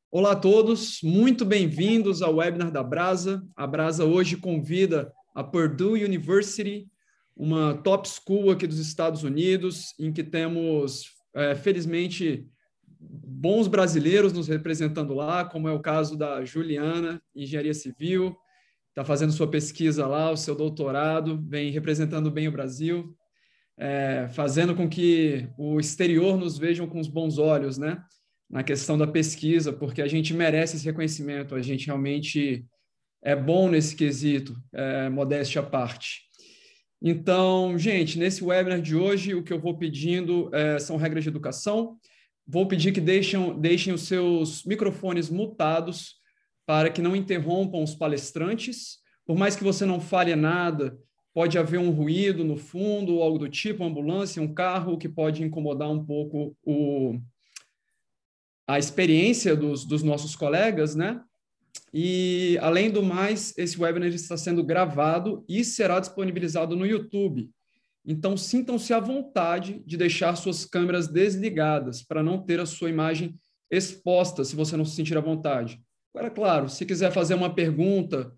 Olá a todos, muito bem-vindos ao webinar da Brasa. A Brasa hoje convida a Purdue University, uma top school aqui dos Estados Unidos, em que temos, felizmente, bons brasileiros nos representando lá, como é o caso da Juliana, Engenharia Civil, está fazendo sua pesquisa lá, o seu doutorado, vem representando bem o Brasil, fazendo com que o exterior nos vejam com os bons olhos, né? Na questão da pesquisa, porque a gente merece esse reconhecimento, a gente realmente é bom nesse quesito, modéstia à parte. Então, gente, nesse webinar de hoje, o que eu vou pedindo são regras de educação. Vou pedir que deixem os seus microfones mutados para que não interrompam os palestrantes. Por mais que você não fale nada, pode haver um ruído no fundo ou algo do tipo, uma ambulância, um carro, que pode incomodar um pouco a experiência dos nossos colegas, né? E, além do mais, esse webinar está sendo gravado e será disponibilizado no YouTube. Então, sintam-se à vontade de deixar suas câmeras desligadas para não ter a sua imagem exposta, se você não se sentir à vontade. Agora, claro, se quiser fazer uma pergunta,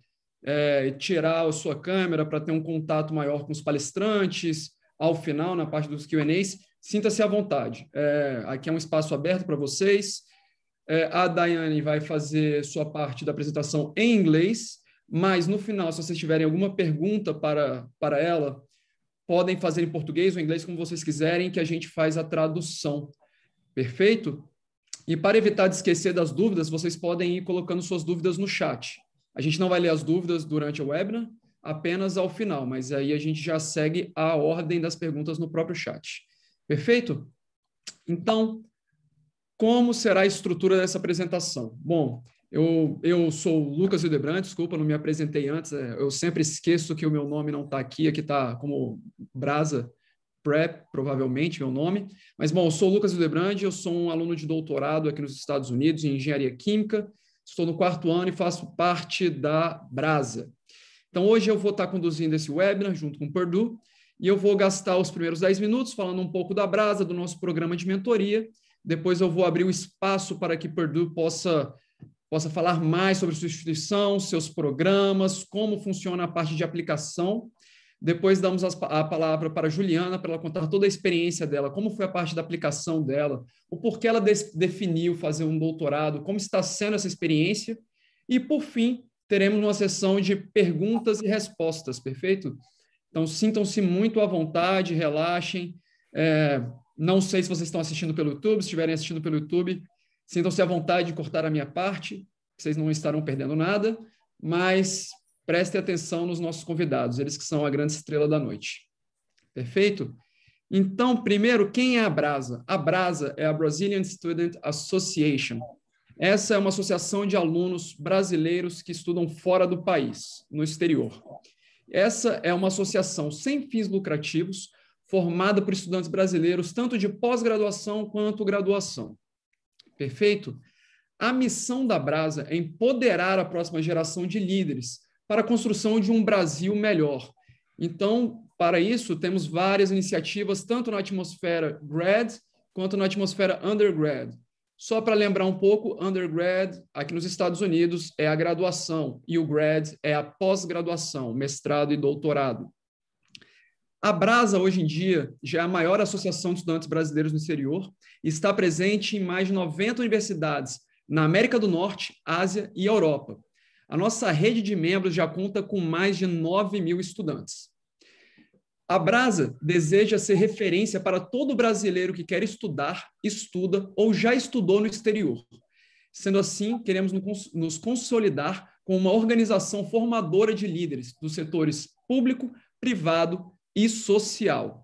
tirar a sua câmera para ter um contato maior com os palestrantes, ao final, na parte dos Q&As, sinta-se à vontade. Aqui é um espaço aberto para vocês. A Daiane vai fazer sua parte da apresentação em inglês, mas no final, se vocês tiverem alguma pergunta para ela, podem fazer em português ou inglês, como vocês quiserem, que a gente faz a tradução. Perfeito? E para evitar de esquecer das dúvidas, vocês podem ir colocando suas dúvidas no chat. A gente não vai ler as dúvidas durante o webinar, apenas ao final, mas aí a gente já segue a ordem das perguntas no próprio chat. Perfeito? Então, como será a estrutura dessa apresentação? Bom, eu sou o Lucas Hildebrand, desculpa, não me apresentei antes, eu sempre esqueço que o meu nome não está aqui está como Brasa Prep, provavelmente, meu nome. Mas, bom, eu sou o Lucas Hildebrand, eu sou um aluno de doutorado aqui nos Estados Unidos em Engenharia Química, estou no 4º ano e faço parte da Brasa. Então, hoje eu vou estar conduzindo esse webinar junto com o Purdue, e eu vou gastar os primeiros 10 minutos falando um pouco da Brasa, do nosso programa de mentoria. Depois eu vou abrir o espaço para que Purdue possa falar mais sobre sua instituição, seus programas, como funciona a parte de aplicação. Depois damos a palavra para a Juliana, para ela contar toda a experiência dela, como foi a parte da aplicação dela, o porquê ela definiu fazer um doutorado, como está sendo essa experiência. E, por fim, teremos uma sessão de perguntas e respostas, perfeito? Então, sintam-se muito à vontade, relaxem. Não sei se vocês estão assistindo pelo YouTube, se estiverem assistindo pelo YouTube, sintam-se à vontade de cortar a minha parte, vocês não estarão perdendo nada, mas prestem atenção nos nossos convidados, eles que são a grande estrela da noite. Perfeito? Então, primeiro, quem é a Brasa? A Brasa é a Brazilian Student Association. Essa é uma associação de alunos brasileiros que estudam fora do país, no exterior. Essa é uma associação sem fins lucrativos, formada por estudantes brasileiros, tanto de pós-graduação quanto graduação. Perfeito? A missão da Brasa é empoderar a próxima geração de líderes para a construção de um Brasil melhor. Então, para isso, temos várias iniciativas, tanto na atmosfera grad quanto na atmosfera undergrad. Só para lembrar um pouco, undergrad, aqui nos Estados Unidos, é a graduação, e o grad é a pós-graduação, mestrado e doutorado. A Brasa, hoje em dia, já é a maior associação de estudantes brasileiros no exterior e está presente em mais de 90 universidades na América do Norte, Ásia e Europa. A nossa rede de membros já conta com mais de 9.000 estudantes. A Brasa deseja ser referência para todo brasileiro que quer estudar, estuda ou já estudou no exterior. Sendo assim, queremos nos consolidar como uma organização formadora de líderes dos setores público, privado e social.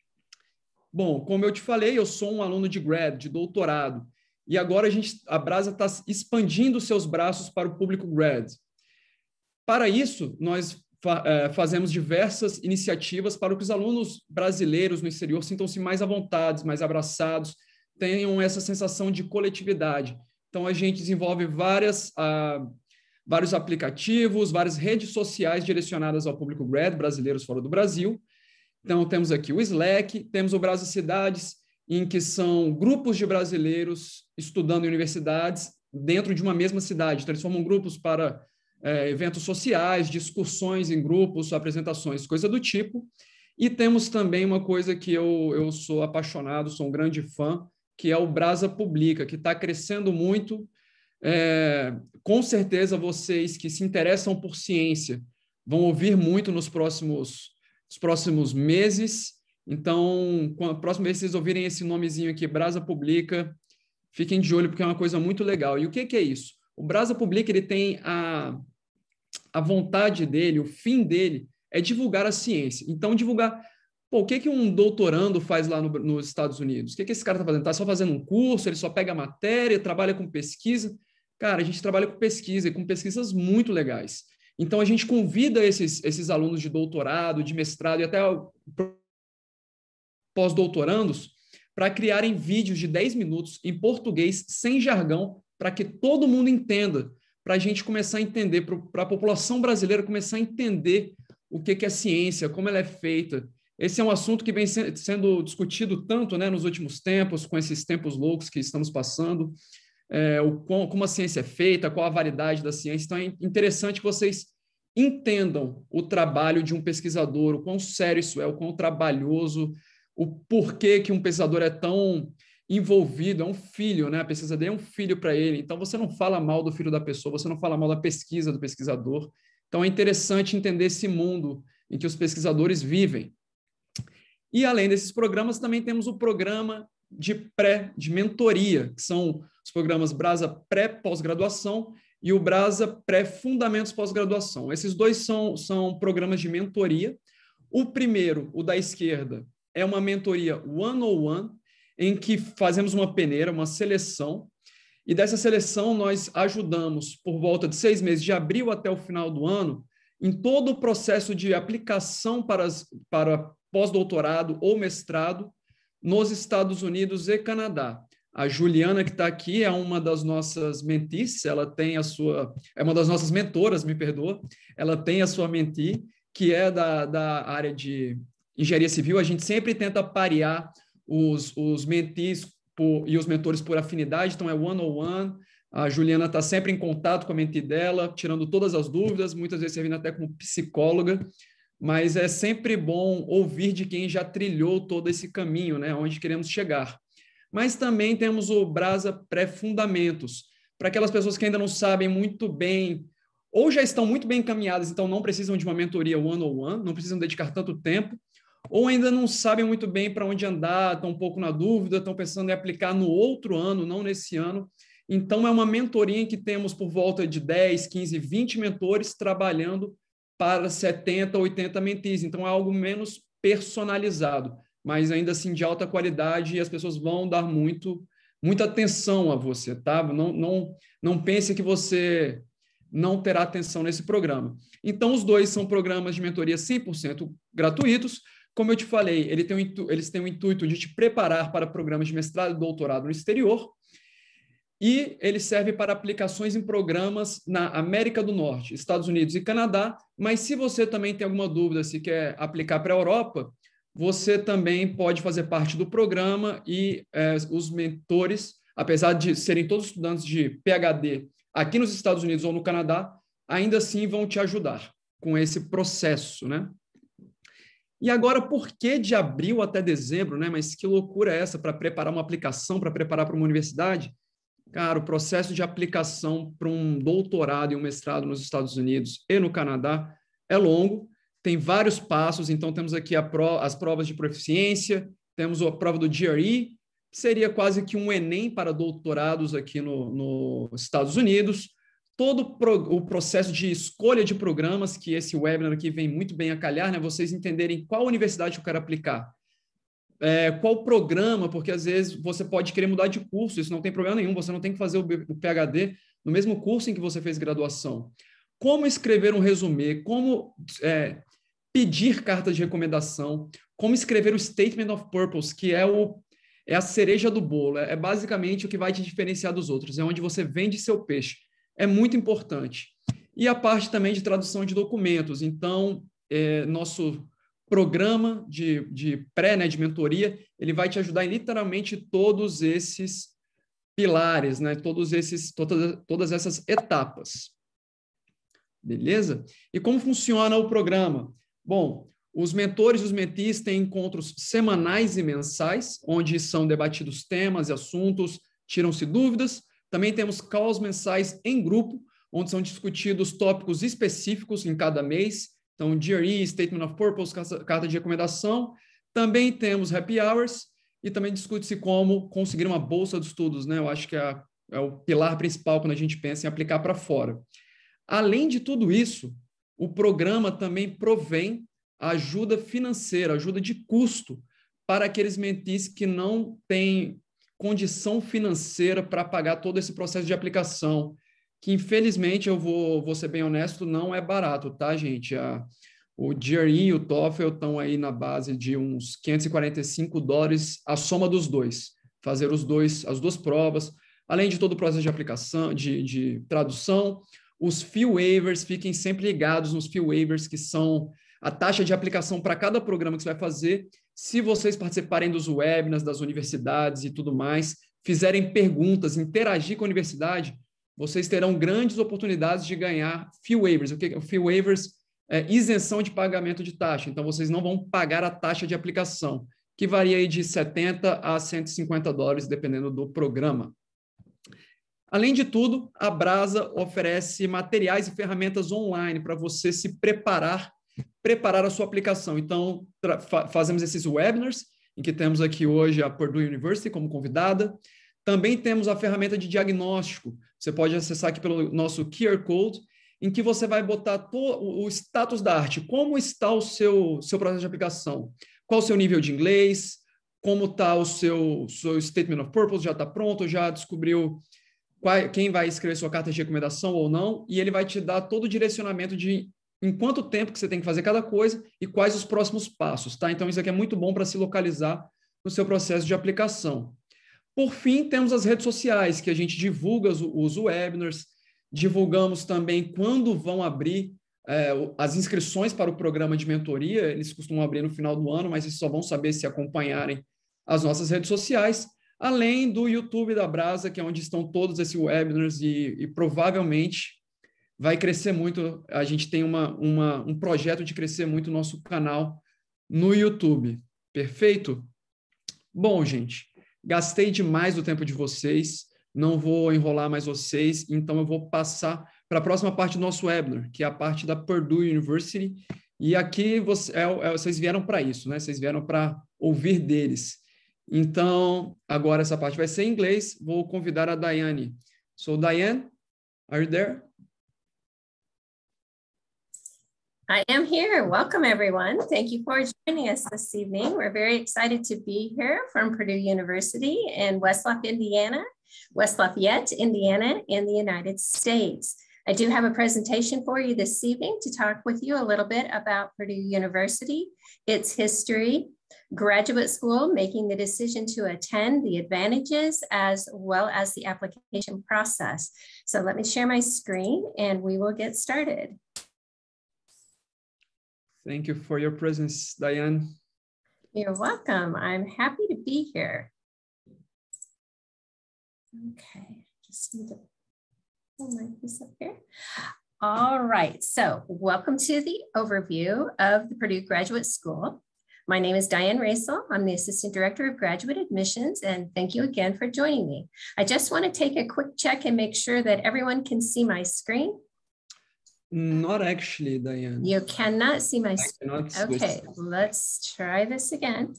Bom, como eu te falei, eu sou um aluno de grad, de doutorado, e agora a Brasa está expandindo seus braços para o público grad. Para isso, nós fazemos diversas iniciativas para que os alunos brasileiros no exterior sintam-se mais à vontade, mais abraçados, tenham essa sensação de coletividade. Então, a gente desenvolve vários aplicativos, várias redes sociais direcionadas ao público grad, brasileiros fora do Brasil. Então, temos aqui o Slack, temos o Brasa Cidades, em que são grupos de brasileiros estudando em universidades dentro de uma mesma cidade. Então, eles formam grupos para eventos sociais, discussões em grupos, apresentações, coisa do tipo. E temos também uma coisa que eu sou apaixonado, sou um grande fã, que é o Brasa Publica, que está crescendo muito. Com certeza, vocês que se interessam por ciência vão ouvir muito nos próximos meses. Então, quando a próxima vez que vocês ouvirem esse nomezinho aqui, Brasa Publica, fiquem de olho, porque é uma coisa muito legal. E o que é isso? O Brasa Publica, ele tem a vontade dele, o fim dele, é divulgar a ciência. Então, divulgar... Pô, o que um doutorando faz lá nos Estados Unidos? O que esse cara está fazendo? Está só fazendo um curso, ele só pega a matéria, trabalha com pesquisa? Cara, a gente trabalha com pesquisa e com pesquisas muito legais. Então, a gente convida esses alunos de doutorado, de mestrado e até pós-doutorandos para criarem vídeos de 10 minutos em português, sem jargão, para que todo mundo entenda, para a gente começar a entender, para a população brasileira começar a entender o que é ciência, como ela é feita. Esse é um assunto que vem sendo discutido tanto, né, nos últimos tempos, com esses tempos loucos que estamos passando, como a ciência é feita, qual a validade da ciência. Então, é interessante que vocês entendam o trabalho de um pesquisador, o quão sério isso é, o quão trabalhoso, o porquê que um pesquisador é tão envolvido, é um filho, né? A pesquisa dele é um filho para ele. Então, você não fala mal do filho da pessoa, você não fala mal da pesquisa do pesquisador. Então, é interessante entender esse mundo em que os pesquisadores vivem. E, além desses programas, também temos o programa de mentoria, que são os programas Brasa Pré-Pós-Graduação e o Brasa Pré-Fundamentos Pós-Graduação. Esses dois são programas de mentoria. O primeiro, o da esquerda, é uma mentoria one-on-one, em que fazemos uma peneira, uma seleção, e dessa seleção nós ajudamos, por volta de 6 meses, de abril até o final do ano, em todo o processo de aplicação para pós-doutorado ou mestrado nos Estados Unidos e Canadá. A Juliana, que está aqui, é uma das nossas mentees, ela tem é uma das nossas mentoras, me perdoa, ela tem a sua mentee, que é da área de engenharia civil. A gente sempre tenta parear os mentees e os mentores por afinidade, então é one-on-one. A Juliana está sempre em contato com a mentee dela, tirando todas as dúvidas, muitas vezes servindo até como psicóloga, mas é sempre bom ouvir de quem já trilhou todo esse caminho, né, onde queremos chegar. Mas também temos o Brasa Pré-Fundamentos, para aquelas pessoas que ainda não sabem muito bem, ou já estão muito bem encaminhadas, então não precisam de uma mentoria one-on-one, não precisam dedicar tanto tempo, ou ainda não sabem muito bem para onde andar, estão um pouco na dúvida, estão pensando em aplicar no outro ano, não nesse ano. Então, é uma mentoria em que temos por volta de 10, 15, 20 mentores trabalhando para 70, 80 mentees. Então, é algo menos personalizado, mas ainda assim de alta qualidade, e as pessoas vão dar muita atenção a você, tá? Não pense que você não terá atenção nesse programa. Então, os dois são programas de mentoria 100% gratuitos. Como eu te falei, eles têm o intuito de te preparar para programas de mestrado e doutorado no exterior, e ele serve para aplicações em programas na América do Norte, Estados Unidos e Canadá. Mas se você também tem alguma dúvida, se quer aplicar para a Europa, você também pode fazer parte do programa, e os mentores, apesar de serem todos estudantes de PhD aqui nos Estados Unidos ou no Canadá, ainda assim vão te ajudar com esse processo, né? E agora, por que de abril até dezembro, né? Mas que loucura é essa para preparar uma aplicação, para preparar para uma universidade? Cara, o processo de aplicação para um doutorado e um mestrado nos Estados Unidos e no Canadá é longo, tem vários passos. Então, temos aqui as provas de proficiência, temos a prova do GRE, que seria quase que um Enem para doutorados aqui nos Estados Unidos, todo o processo de escolha de programas, que esse webinar aqui vem muito bem a calhar, né? Vocês entenderem qual universidade eu quero aplicar, qual programa, porque às vezes você pode querer mudar de curso, isso não tem problema nenhum, você não tem que fazer o PhD no mesmo curso em que você fez graduação. Como escrever um resumê, como pedir carta de recomendação, como escrever o Statement of Purpose, que é a cereja do bolo, é basicamente o que vai te diferenciar dos outros, é onde você vende seu peixe. É muito importante. E a parte também de tradução de documentos. Então, nosso programa de pré, né, de mentoria, ele vai te ajudar em literalmente todos esses pilares, né? Todas essas etapas. Beleza? E como funciona o programa? Bom, os mentores e os mentees têm encontros semanais e mensais, onde são debatidos temas e assuntos, tiram-se dúvidas. Também temos calls mensais em grupo, onde são discutidos tópicos específicos em cada mês. Então, GRE, Statement of Purpose, carta de recomendação. Também temos happy hours e também discute-se como conseguir uma bolsa de estudos, né? Eu acho que é o pilar principal quando a gente pensa em aplicar para fora. Além de tudo isso, o programa também provém ajuda financeira, ajuda de custo para aqueles mentees que não têm condição financeira para pagar todo esse processo de aplicação, que infelizmente, eu vou ser bem honesto, não é barato, tá, gente? O GRE e o TOEFL estão aí na base de uns $545 a soma dos dois, fazer as duas provas, além de todo o processo de aplicação, de tradução. Os fee waivers, fiquem sempre ligados nos fee waivers, que são a taxa de aplicação para cada programa que você vai fazer. Se vocês participarem dos webinars, das universidades e tudo mais, fizerem perguntas, interagir com a universidade, vocês terão grandes oportunidades de ganhar fee waivers. O que é fee waivers? É isenção de pagamento de taxa. Então, vocês não vão pagar a taxa de aplicação, que varia aí de $70 a $150, dependendo do programa. Além de tudo, a Brasa oferece materiais e ferramentas online para você se preparar a sua aplicação. Então, fazemos esses webinars, em que temos aqui hoje a Purdue University como convidada. Também temos a ferramenta de diagnóstico. Você pode acessar aqui pelo nosso QR Code, em que você vai botar o status da arte, como está o seu processo de aplicação, qual o seu nível de inglês, como está o seu Statement of Purpose, já está pronto, já descobriu quem vai escrever sua carta de recomendação ou não, e ele vai te dar todo o direcionamento de em quanto tempo que você tem que fazer cada coisa e quais os próximos passos, tá? Então, isso aqui é muito bom para se localizar no seu processo de aplicação. Por fim, temos as redes sociais, que a gente divulga os webinars, divulgamos também quando vão abrir as inscrições para o programa de mentoria. Eles costumam abrir no final do ano, mas vocês só vão saber se acompanharem as nossas redes sociais, além do YouTube da Brasa, que é onde estão todos esses webinars e provavelmente vai crescer muito. A gente tem um projeto de crescer muito o nosso canal no YouTube. Perfeito? Bom, gente, gastei demais do tempo de vocês, não vou enrolar mais vocês, então eu vou passar para a próxima parte do nosso webinar, que é a parte da Purdue University, e aqui vocês vieram para isso, né? Vocês vieram para ouvir deles. Então, agora essa parte vai ser em inglês, vou convidar a Diane. So, Diane, are you there? I am here. Welcome, everyone. Thank you for joining us this evening. We're very excited to be here from Purdue University in West Lafayette, Indiana, in the United States. I do have a presentation for you this evening to talk with you a little bit about Purdue University, its history, graduate school, making the decision to attend, the advantages, as well as the application process. So let me share my screen and we will get started. Thank you for your presence, Diane. You're welcome. I'm happy to be here. Okay, just need to pull my piece up here. All right, so welcome to the overview of the Purdue Graduate School. My name is Diane Raisel. I'm the Assistant Director of Graduate Admissions, and thank you again for joining me. I just want to take a quick check and make sure that everyone can see my screen. Not actually, Diane. You cannot see my screen. Okay, let's try this again.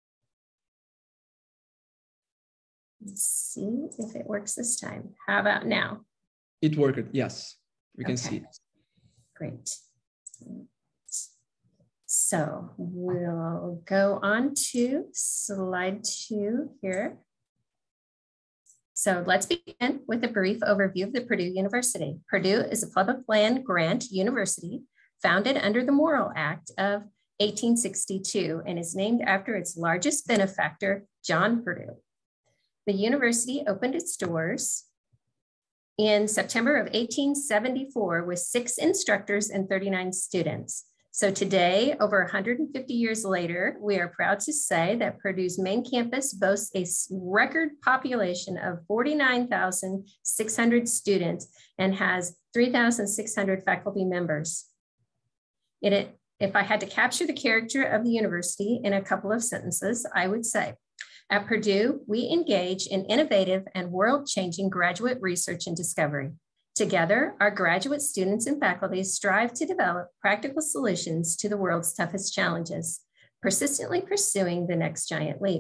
Let's see if it works this time. How about now? It worked, yes. We can see it. Great. So we'll go on to slide 2 here. So let's begin with a brief overview of the Purdue University. Purdue is a public land grant university founded under the Morrill Act of 1862 and is named after its largest benefactor, John Purdue. The university opened its doors in September of 1874 with 6 instructors and 39 students. So today, over 150 years later, we are proud to say that Purdue's main campus boasts a record population of 49,600 students and has 3,600 faculty members. If I had to capture the character of the university in a couple of sentences, I would say, at Purdue, we engage in innovative and world-changing graduate research and discovery. Together, our graduate students and faculty strive to develop practical solutions to the world's toughest challenges, persistently pursuing the next giant leap.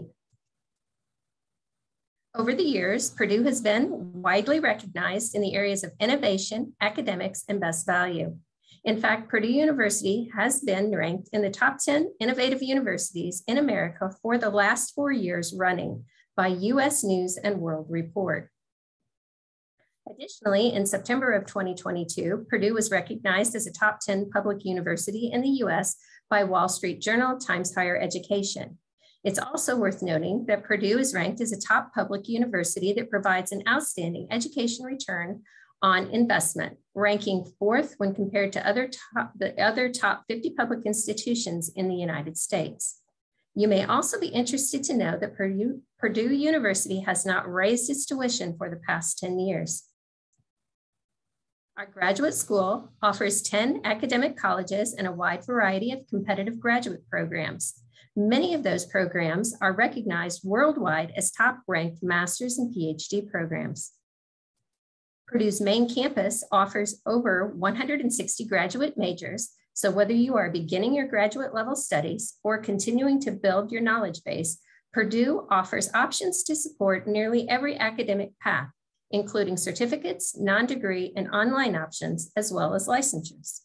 Over the years, Purdue has been widely recognized in the areas of innovation, academics, and best value. In fact, Purdue University has been ranked in the top 10 innovative universities in America for the last 4 years running by US News and World Report. Additionally, in September of 2022, Purdue was recognized as a top 10 public university in the US by Wall Street Journal, Times Higher Education. It's also worth noting that Purdue is ranked as a top public university that provides an outstanding education return on investment, ranking 4th when compared to the other top 50 public institutions in the United States. You may also be interested to know that Purdue University has not raised its tuition for the past 10 years. Our graduate school offers 10 academic colleges and a wide variety of competitive graduate programs. Many of those programs are recognized worldwide as top-ranked master's and PhD programs. Purdue's main campus offers over 160 graduate majors, so whether you are beginning your graduate level studies or continuing to build your knowledge base, Purdue offers options to support nearly every academic path, including certificates, non-degree, and online options, as well as licensures.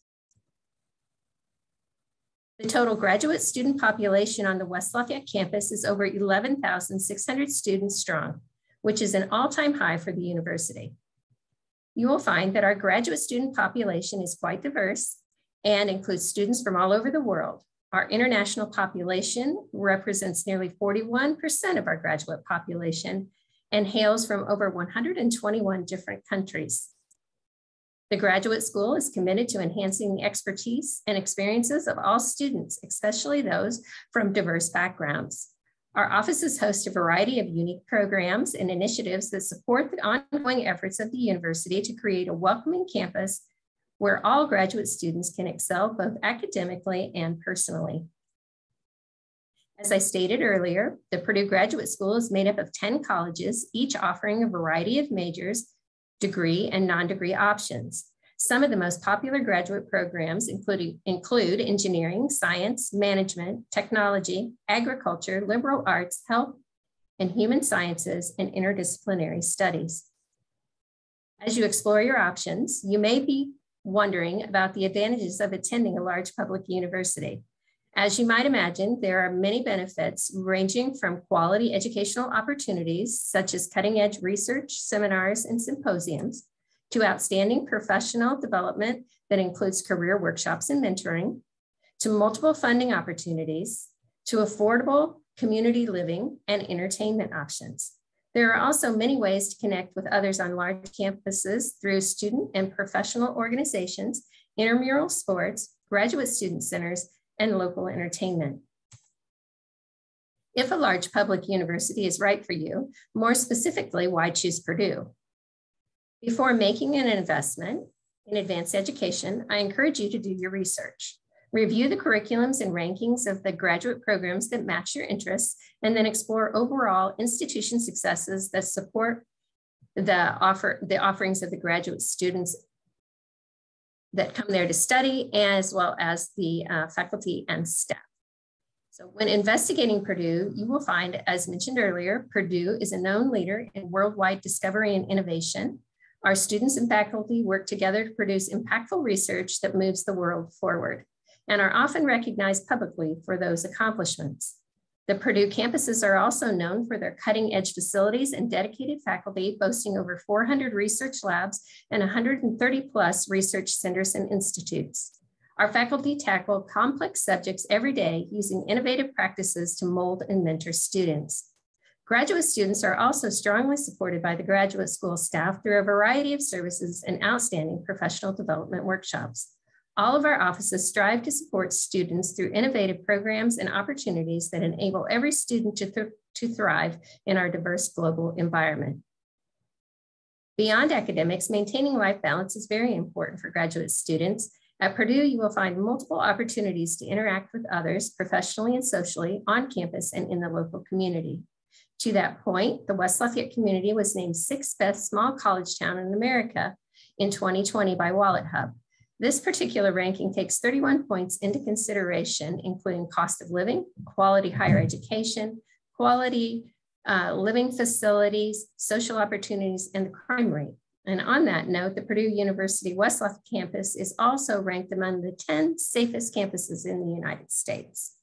The total graduate student population on the West Lafayette campus is over 11,600 students strong, which is an all-time high for the university. You will find that our graduate student population is quite diverse and includes students from all over the world. Our international population represents nearly 41% of our graduate population and hails from over 121 different countries. The graduate school is committed to enhancing the expertise and experiences of all students, especially those from diverse backgrounds. Our offices host a variety of unique programs and initiatives that support the ongoing efforts of the university to create a welcoming campus where all graduate students can excel both academically and personally. As I stated earlier, the Purdue Graduate School is made up of 10 colleges, each offering a variety of majors, degree, and non-degree options. Some of the most popular graduate programs include engineering, science, management, technology, agriculture, liberal arts, health and human sciences, and interdisciplinary studies. As you explore your options, you may be wondering about the advantages of attending a large public university. As you might imagine, there are many benefits ranging from quality educational opportunities, such as cutting-edge research, seminars, and symposiums, to outstanding professional development that includes career workshops and mentoring, to multiple funding opportunities, to affordable community living and entertainment options. There are also many ways to connect with others on large campuses through student and professional organizations, intramural sports, graduate student centers, and local entertainment. If a large public university is right for you, more specifically, why choose Purdue? Before making an investment in advanced education, I encourage you to do your research. Review the curriculums and rankings of the graduate programs that match your interests, and then explore overall institution successes that support the offerings of the graduate students that come there to study, as well as the faculty and staff. So when investigating Purdue, you will find, as mentioned earlier, Purdue is a known leader in worldwide discovery and innovation. Our students and faculty work together to produce impactful research that moves the world forward, and are often recognized publicly for those accomplishments. The Purdue campuses are also known for their cutting-edge facilities and dedicated faculty, boasting over 400 research labs and 130 plus research centers and institutes. Our faculty tackle complex subjects every day using innovative practices to mold and mentor students. Graduate students are also strongly supported by the graduate school staff through a variety of services and outstanding professional development workshops. All of our offices strive to support students through innovative programs and opportunities that enable every student to thrive in our diverse global environment. Beyond academics, maintaining life balance is very important for graduate students. At Purdue, you will find multiple opportunities to interact with others professionally and socially on campus and in the local community. To that point, the West Lafayette community was named 6th best small college town in America in 2020 by WalletHub. This particular ranking takes 31 points into consideration, including cost of living, quality higher education, quality living facilities, social opportunities, and the crime rate. And on that note, the Purdue University West Lafayette campus is also ranked among the 10 safest campuses in the United States.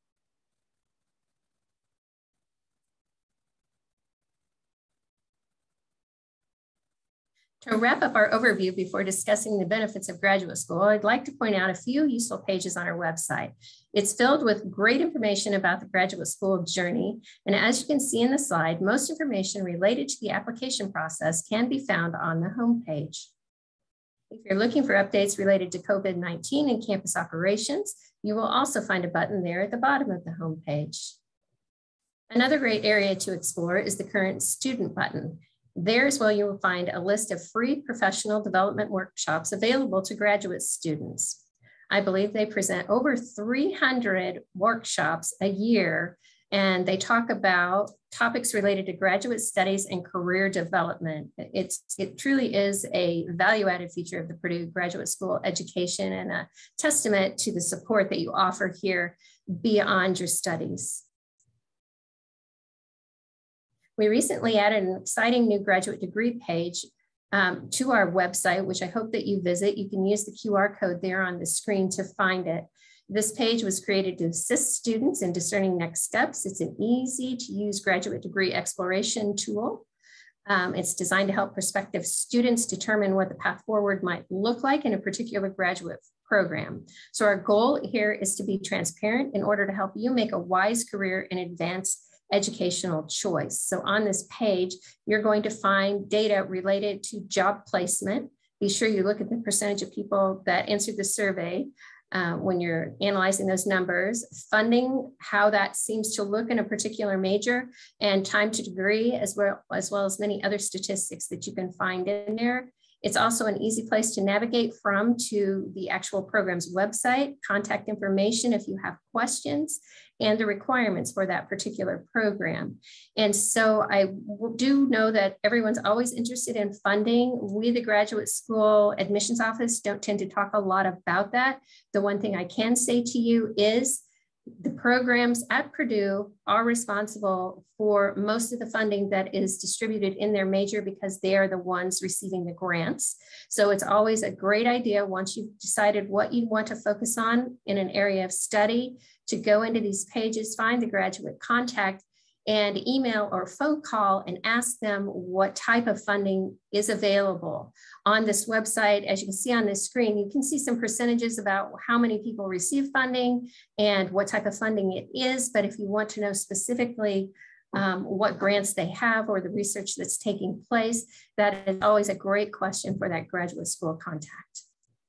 To wrap up our overview before discussing the benefits of graduate school, I'd like to point out a few useful pages on our website. It's filled with great information about the graduate school journey. And as you can see in the slide, most information related to the application process can be found on the homepage. If you're looking for updates related to COVID-19 and campus operations, you will also find a button there at the bottom of the homepage. Another great area to explore is the current student button. There as well, you will find a list of free professional development workshops available to graduate students. I believe they present over 300 workshops a year, and they talk about topics related to graduate studies and career development. It truly is a value-added feature of the Purdue Graduate School education and a testament to the support that you offer here beyond your studies. We recently added an exciting new graduate degree page to our website, which I hope that you visit. You can use the QR code there on the screen to find it. This page was created to assist students in discerning next steps. It's an easy to use graduate degree exploration tool. It's designed to help prospective students determine what the path forward might look like in a particular graduate program. So our goal here is to be transparent in order to help you make a wise career and advanced educational choice. So on this page, you're going to find data related to job placement. Be sure you look at the percentage of people that answered the survey when you're analyzing those numbers, funding, how that seems to look in a particular major, and time to degree, as well as many other statistics that you can find in there. It's also an easy place to navigate from to the actual program's website, contact information if you have questions, and the requirements for that particular program. And so I do know that everyone's always interested in funding. We, the Graduate School Admissions Office, don't tend to talk a lot about that. The one thing I can say to you is the programs at Purdue are responsible for most of the funding that is distributed in their major because they are the ones receiving the grants. So it's always a great idea once you've decided what you want to focus on in an area of study to go into these pages, find the graduate contact, and email or phone call and ask them what type of funding is available. On this website, as you can see on this screen, you can see some percentages about how many people receive funding and what type of funding it is. But if you want to know specifically what grants they have or the research that's taking place, that is always a great question for that graduate school contact.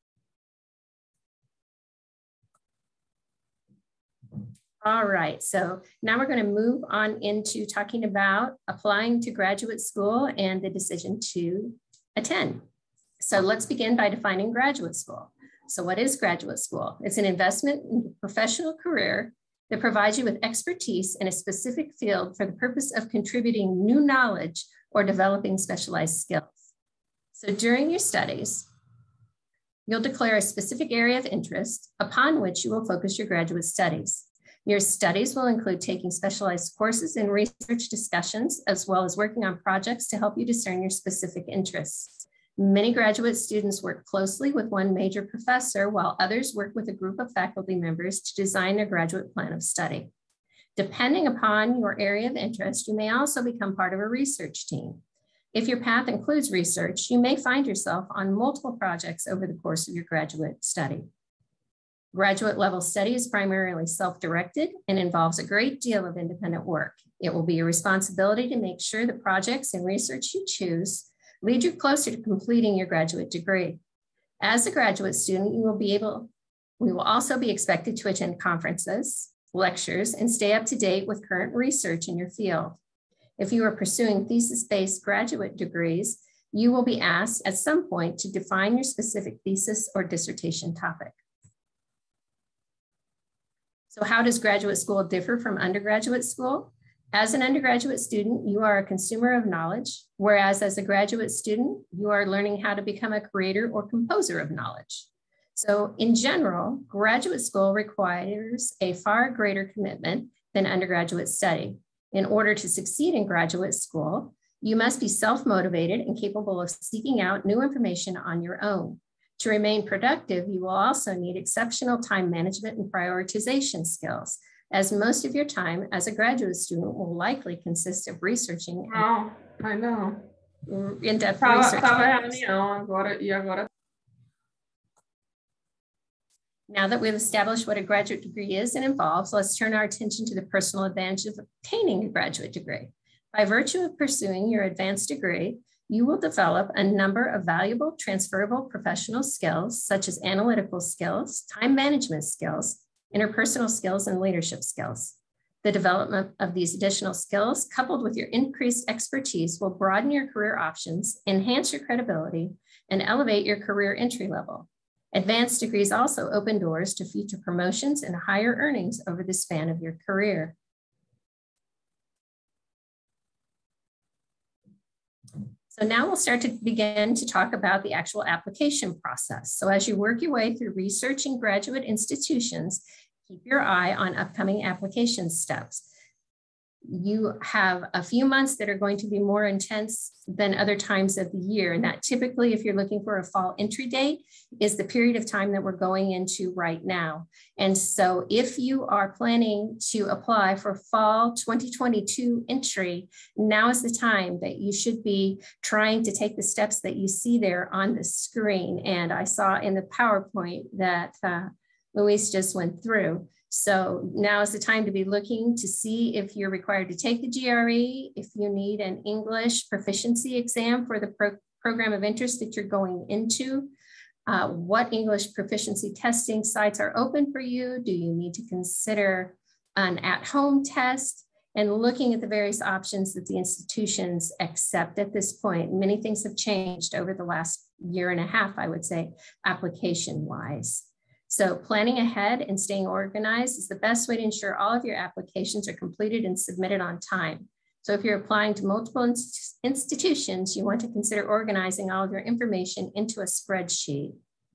All right, so now we're going to move on into talking about applying to graduate school and the decision to attend. So let's begin by defining graduate school. So what is graduate school? It's an investment in a professional career that provides you with expertise in a specific field for the purpose of contributing new knowledge or developing specialized skills. So during your studies, you'll declare a specific area of interest upon which you will focus your graduate studies. Your studies will include taking specialized courses and research discussions, as well as working on projects to help you discern your specific interests. Many graduate students work closely with one major professor, while others work with a group of faculty members to design their graduate plan of study. Depending upon your area of interest, you may also become part of a research team. If your path includes research, you may find yourself on multiple projects over the course of your graduate study. Graduate level study is primarily self-directed and involves a great deal of independent work. It will be your responsibility to make sure the projects and research you choose lead you closer to completing your graduate degree. As a graduate student, we will also be expected to attend conferences, lectures, and stay up to date with current research in your field. If you are pursuing thesis-based graduate degrees, you will be asked at some point to define your specific thesis or dissertation topic. So how does graduate school differ from undergraduate school? As an undergraduate student, you are a consumer of knowledge, whereas as a graduate student, you are learning how to become a creator or composer of knowledge. So in general, graduate school requires a far greater commitment than undergraduate study. In order to succeed in graduate school, you must be self-motivated and capable of seeking out new information on your own. To remain productive, you will also need exceptional time management and prioritization skills, as most of your time as a graduate student will likely consist of researching. Oh, I know. In-depth research. Now that we've established what a graduate degree is and involves, let's turn our attention to the personal advantage of obtaining a graduate degree. By virtue of pursuing your advanced degree, you will develop a number of valuable transferable professional skills, such as analytical skills, time management skills, interpersonal skills, and leadership skills. The development of these additional skills, coupled with your increased expertise, will broaden your career options, enhance your credibility, and elevate your career entry level. Advanced degrees also open doors to future promotions and higher earnings over the span of your career. So now we'll start to begin to talk about the actual application process. So as you work your way through researching graduate institutions, keep your eye on upcoming application steps. You have a few months that are going to be more intense than other times of the year. And that typically, if you're looking for a fall entry date, is the period of time that we're going into right now. And so if you are planning to apply for fall 2022 entry, now is the time that you should be trying to take the steps that you see there on the screen. And I saw in the PowerPoint that Luis just went through. So now is the time to be looking to see if you're required to take the GRE, if you need an English proficiency exam for the program of interest that you're going into, what English proficiency testing sites are open for you. Do you need to consider an at-home test? And looking at the various options that the institutions accept at this point. Many things have changed over the last year and a half, I would say, application-wise. So planning ahead and staying organized is the best way to ensure all of your applications are completed and submitted on time. So if you're applying to multiple institutions, you want to consider organizing all of your information into a spreadsheet.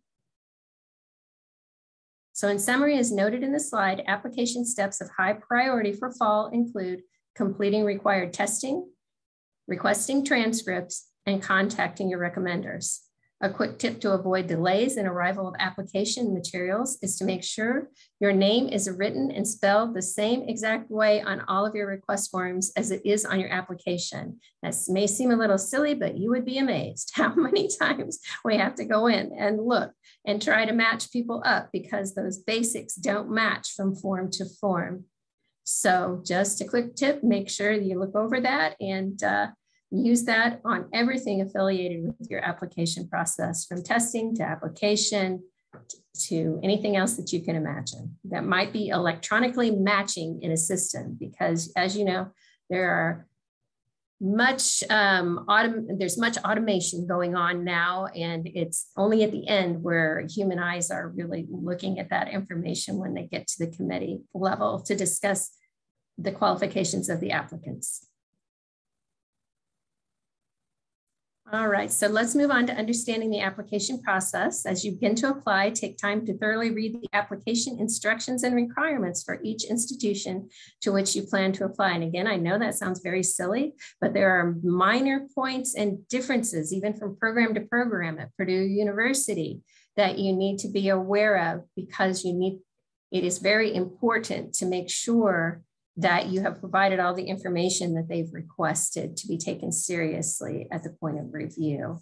So in summary, as noted in the slide, application steps of high priority for fall include completing required testing, requesting transcripts, and contacting your recommenders. A quick tip to avoid delays in arrival of application materials is to make sure your name is written and spelled the same exact way on all of your request forms as it is on your application. That may seem a little silly, but you would be amazed how many times we have to go in and look and try to match people up because those basics don't match from form to form. So just a quick tip, make sure you look over that and use that on everything affiliated with your application process, from testing to application to anything else that you can imagine that might be electronically matching in a system, because as you know, there's much automation going on now, and it's only at the end where human eyes are really looking at that information when they get to the committee level to discuss the qualifications of the applicants. All right, so let's move on to understanding the application process. As you begin to apply, take time to thoroughly read the application instructions and requirements for each institution to which you plan to apply. And again, I know that sounds very silly, but there are minor points and differences, even from program to program at Purdue University, that you need to be aware of, because it is very important to make sure that you have provided all the information that they've requested to be taken seriously at the point of review.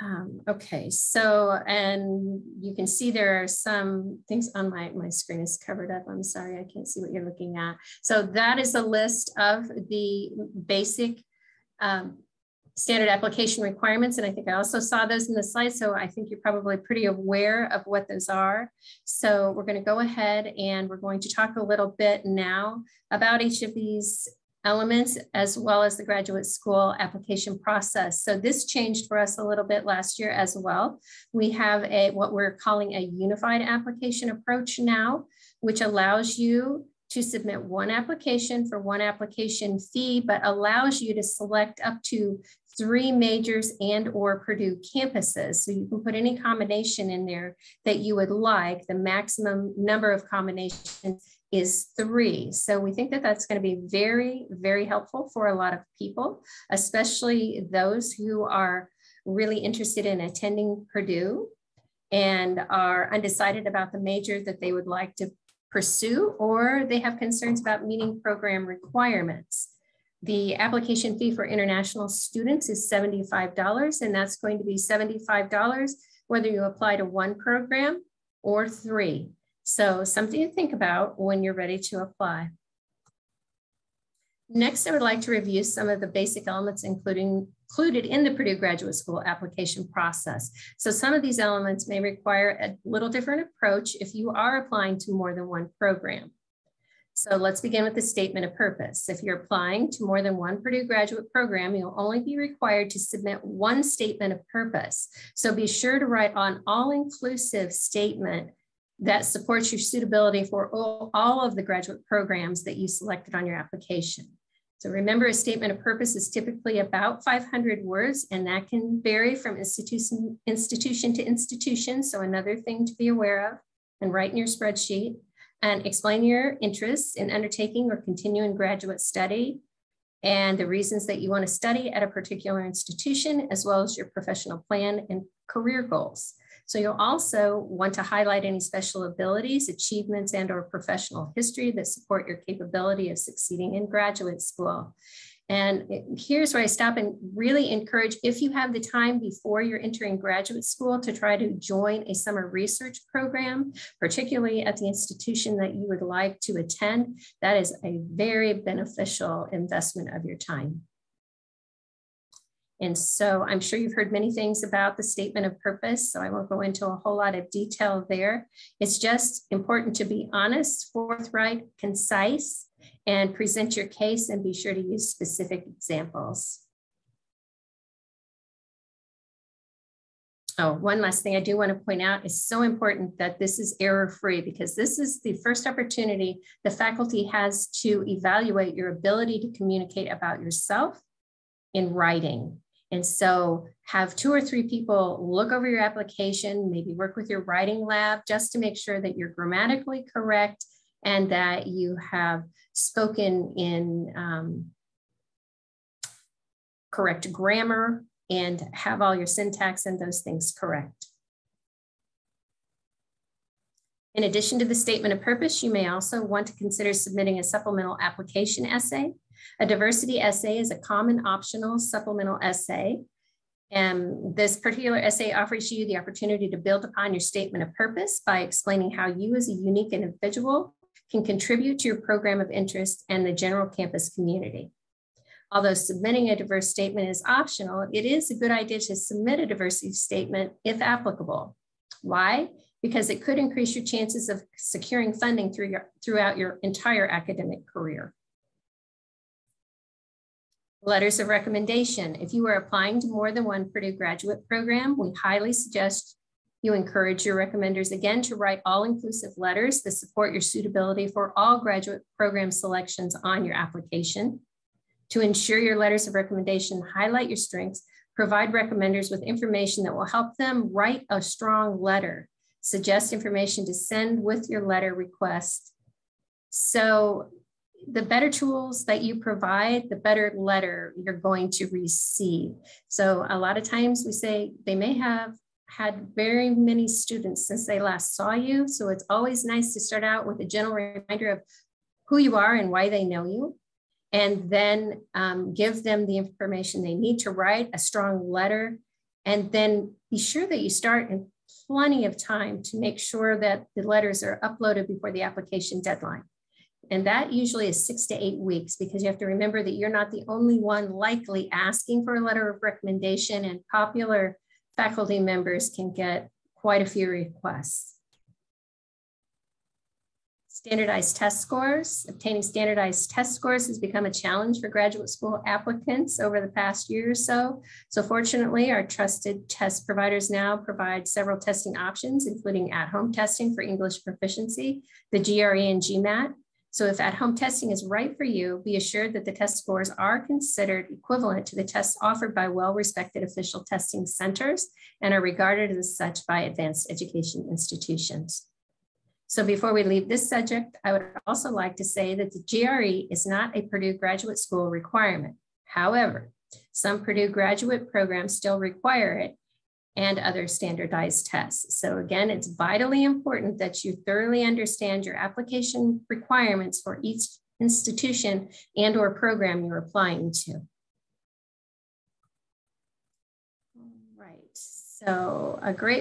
Okay, so, and you can see there are some things on my screen is covered up. I'm sorry, I can't see what you're looking at. So that is a list of the basic standard application requirements. And I think I also saw those in the slide. So I think you're probably pretty aware of what those are. So we're going to go ahead and we're going to talk a little bit now about each of these elements, as well as the graduate school application process. So this changed for us a little bit last year as well. We have what we're calling a unified application approach now, which allows you to submit one application for one application fee, but allows you to select up to 3 majors and or Purdue campuses. So you can put any combination in there that you would like. The maximum number of combinations is 3. So we think that that's going to be very, very helpful for a lot of people, especially those who are really interested in attending Purdue and are undecided about the major that they would like to pursue, or they have concerns about meeting program requirements. The application fee for international students is $75, and that's going to be $75 whether you apply to 1 program or 3. So something to think about when you're ready to apply. Next, I would like to review some of the basic elements included in the Purdue Graduate School application process. So some of these elements may require a little different approach if you are applying to more than 1 program. So let's begin with the statement of purpose. If you're applying to more than 1 Purdue graduate program, you'll only be required to submit 1 statement of purpose. So be sure to write an all-inclusive statement that supports your suitability for all of the graduate programs that you selected on your application. So remember, a statement of purpose is typically about 500 words, and that can vary from institution to institution. So another thing to be aware of and write in your spreadsheet. And explain your interests in undertaking or continuing graduate study and the reasons that you want to study at a particular institution, as well as your professional plan and career goals. So you'll also want to highlight any special abilities, achievements, and or professional history that support your capability of succeeding in graduate school. And here's where I stop and really encourage, if you have the time before you're entering graduate school, to try to join a summer research program, particularly at the institution that you would like to attend. That is a very beneficial investment of your time. And so I'm sure you've heard many things about the statement of purpose, so I won't go into a whole lot of detail there. It's just important to be honest, forthright, concise, and present your case, and be sure to use specific examples. Oh, one last thing I do want to point out, is so important that this is error-free, because this is the first opportunity the faculty has to evaluate your ability to communicate about yourself in writing. And so have 2 or 3 people look over your application, maybe work with your writing lab just to make sure that you're grammatically correct and that you have spoken in correct grammar and have all your syntax and those things correct. In addition to the statement of purpose, you may also want to consider submitting a supplemental application essay. A diversity essay is a common optional supplemental essay. And this particular essay offers you the opportunity to build upon your statement of purpose by explaining how you as a unique individual can contribute to your program of interest and the general campus community. Although submitting a diverse statement is optional, it is a good idea to submit a diversity statement if applicable. Why? Because it could increase your chances of securing funding throughout your entire academic career. Letters of recommendation. If you are applying to more than 1 Purdue graduate program, we highly suggest you encourage your recommenders again to write all-inclusive letters that support your suitability for all graduate program selections on your application. To ensure your letters of recommendation highlight your strengths, provide recommenders with information that will help them write a strong letter. Suggest information to send with your letter request. So the better tools that you provide, the better letter you're going to receive. So a lot of times we say they may have had very many students since they last saw you. So it's always nice to start out with a general reminder of who you are and why they know you, and then give them the information they need to write a strong letter And then be sure that you start in plenty of time to make sure that the letters are uploaded before the application deadline. And that usually is 6 to 8 weeks, because you have to remember that you're not the only one likely asking for a letter of recommendation, and popular faculty members can get quite a few requests. Standardized test scores. Obtaining standardized test scores has become a challenge for graduate school applicants over the past year or so. So fortunately, our trusted test providers now provide several testing options, including at-home testing for English proficiency, the GRE and GMAT. So if at-home testing is right for you, be assured that the test scores are considered equivalent to the tests offered by well-respected official testing centers and are regarded as such by advanced education institutions. So before we leave this subject, I would also like to say that the GRE is not a Purdue Graduate School requirement. However, some Purdue graduate programs still require it, and other standardized tests. So again, it's vitally important that you thoroughly understand your application requirements for each institution and or program you're applying to. All right, so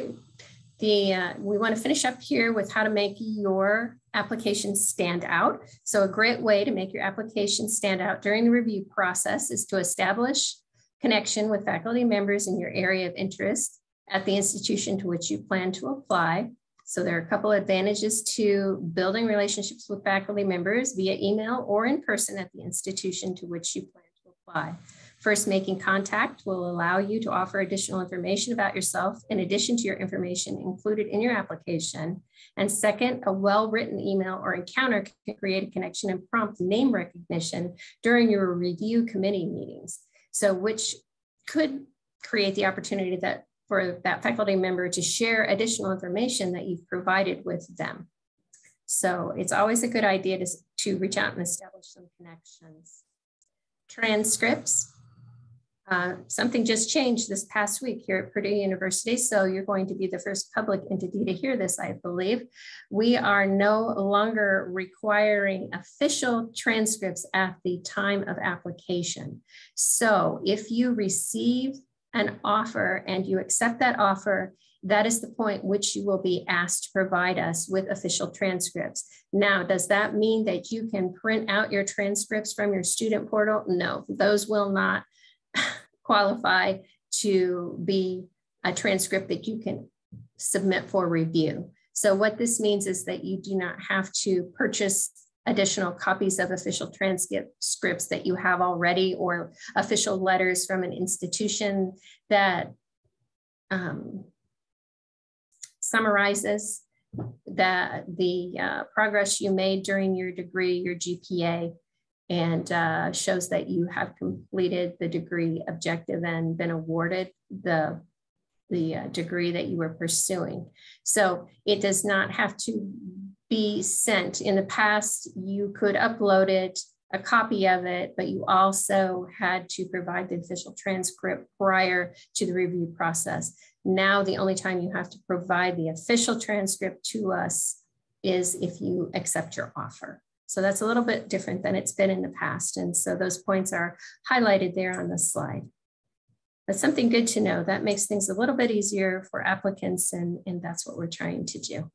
we want to finish up here with how to make your application stand out. So a great way to make your application stand out during the review process is to establish connection with faculty members in your area of interest at the institution to which you plan to apply. So there are a couple of advantages to building relationships with faculty members via email or in person at the institution to which you plan to apply. First, making contact will allow you to offer additional information about yourself in addition to your information included in your application. And second, a well-written email or encounter can create a connection and prompt name recognition during your review committee meetings. So which could create the opportunity for that faculty member to share additional information that you've provided with them. So it's always a good idea to reach out and establish some connections. Transcripts. Something just changed this past week here at Purdue University, so you're going to be the first public entity to hear this, I believe. We are no longer requiring official transcripts at the time of application. So if you receive an offer and you accept that offer, that is the point which you will be asked to provide us with official transcripts. Now, does that mean that you can print out your transcripts from your student portal? No, those will not qualify to be a transcript that you can submit for review. So what this means is that you do not have to purchase additional copies of official transcripts that you have already, or official letters from an institution that summarizes the progress you made during your degree, your GPA, and shows that you have completed the degree objective and been awarded the degree that you were pursuing. So it does not have to be sent. In the past, you could upload it, a copy of it, but you also had to provide the official transcript prior to the review process. Now, the only time you have to provide the official transcript to us is if you accept your offer. So that's a little bit different than it's been in the past. And so those points are highlighted there on the slide. That's something good to know. That makes things a little bit easier for applicants, and that's what we're trying to do.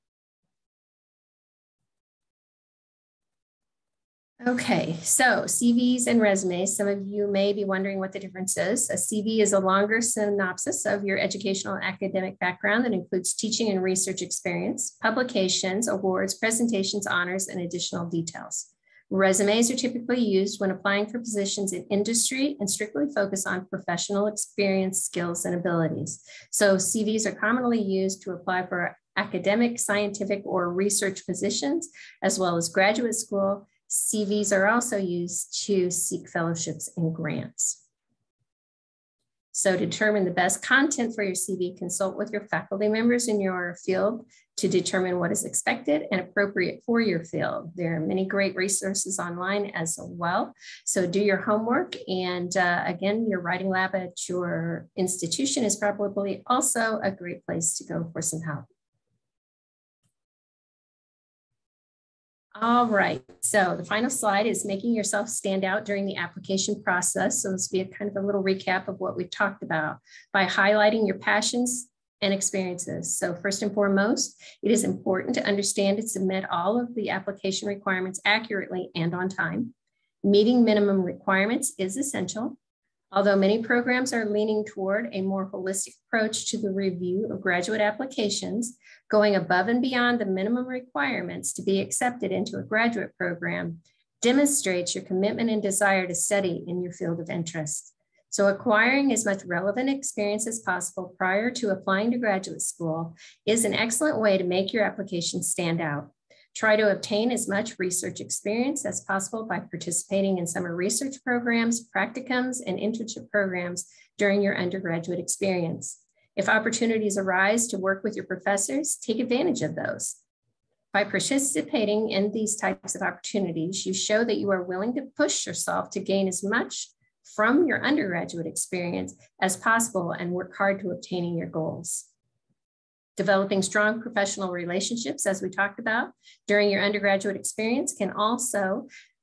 Okay, so CVs and resumes. Some of you may be wondering what the difference is. A CV is a longer synopsis of your educational and academic background that includes teaching and research experience, publications, awards, presentations, honors, and additional details. Resumes are typically used when applying for positions in industry and strictly focus on professional experience, skills, and abilities. So CVs are commonly used to apply for academic, scientific, or research positions, as well as graduate school. CVs are also used to seek fellowships and grants. So to determine the best content for your CV, consult with your faculty members in your field to determine what is expected and appropriate for your field. There are many great resources online as well. So do your homework. And again, your writing lab at your institution is probably also a great place to go for some help. All right, so the final slide is making yourself stand out during the application process. So this will be a kind of a little recap of what we've talked about by highlighting your passions and experiences. So first and foremost, it is important to understand and submit all of the application requirements accurately and on time. Meeting minimum requirements is essential. Although many programs are leaning toward a more holistic approach to the review of graduate applications, going above and beyond the minimum requirements to be accepted into a graduate program demonstrates your commitment and desire to study in your field of interest. So acquiring as much relevant experience as possible prior to applying to graduate school is an excellent way to make your application stand out. Try to obtain as much research experience as possible by participating in summer research programs, practicums, and internship programs during your undergraduate experience. If opportunities arise to work with your professors, take advantage of those. By participating in these types of opportunities, you show that you are willing to push yourself to gain as much from your undergraduate experience as possible and work hard to obtaining your goals. Developing strong professional relationships, as we talked about, during your undergraduate experience can also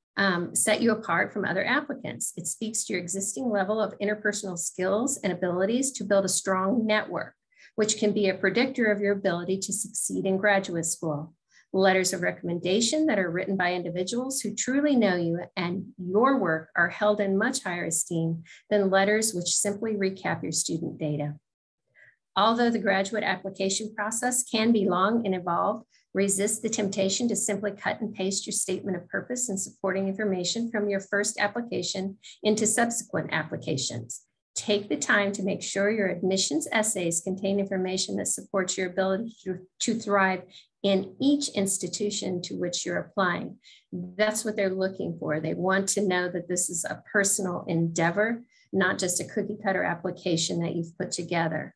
set you apart from other applicants. It speaks to your existing level of interpersonal skills and abilities to build a strong network, which can be a predictor of your ability to succeed in graduate school. Letters of recommendation that are written by individuals who truly know you and your work are held in much higher esteem than letters which simply recap your student data. Although the graduate application process can be long and involved, resist the temptation to simply cut and paste your statement of purpose and supporting information from your first application into subsequent applications. Take the time to make sure your admissions essays contain information that supports your ability to thrive in each institution to which you're applying. That's what they're looking for. They want to know that this is a personal endeavor, not just a cookie cutter application that you've put together.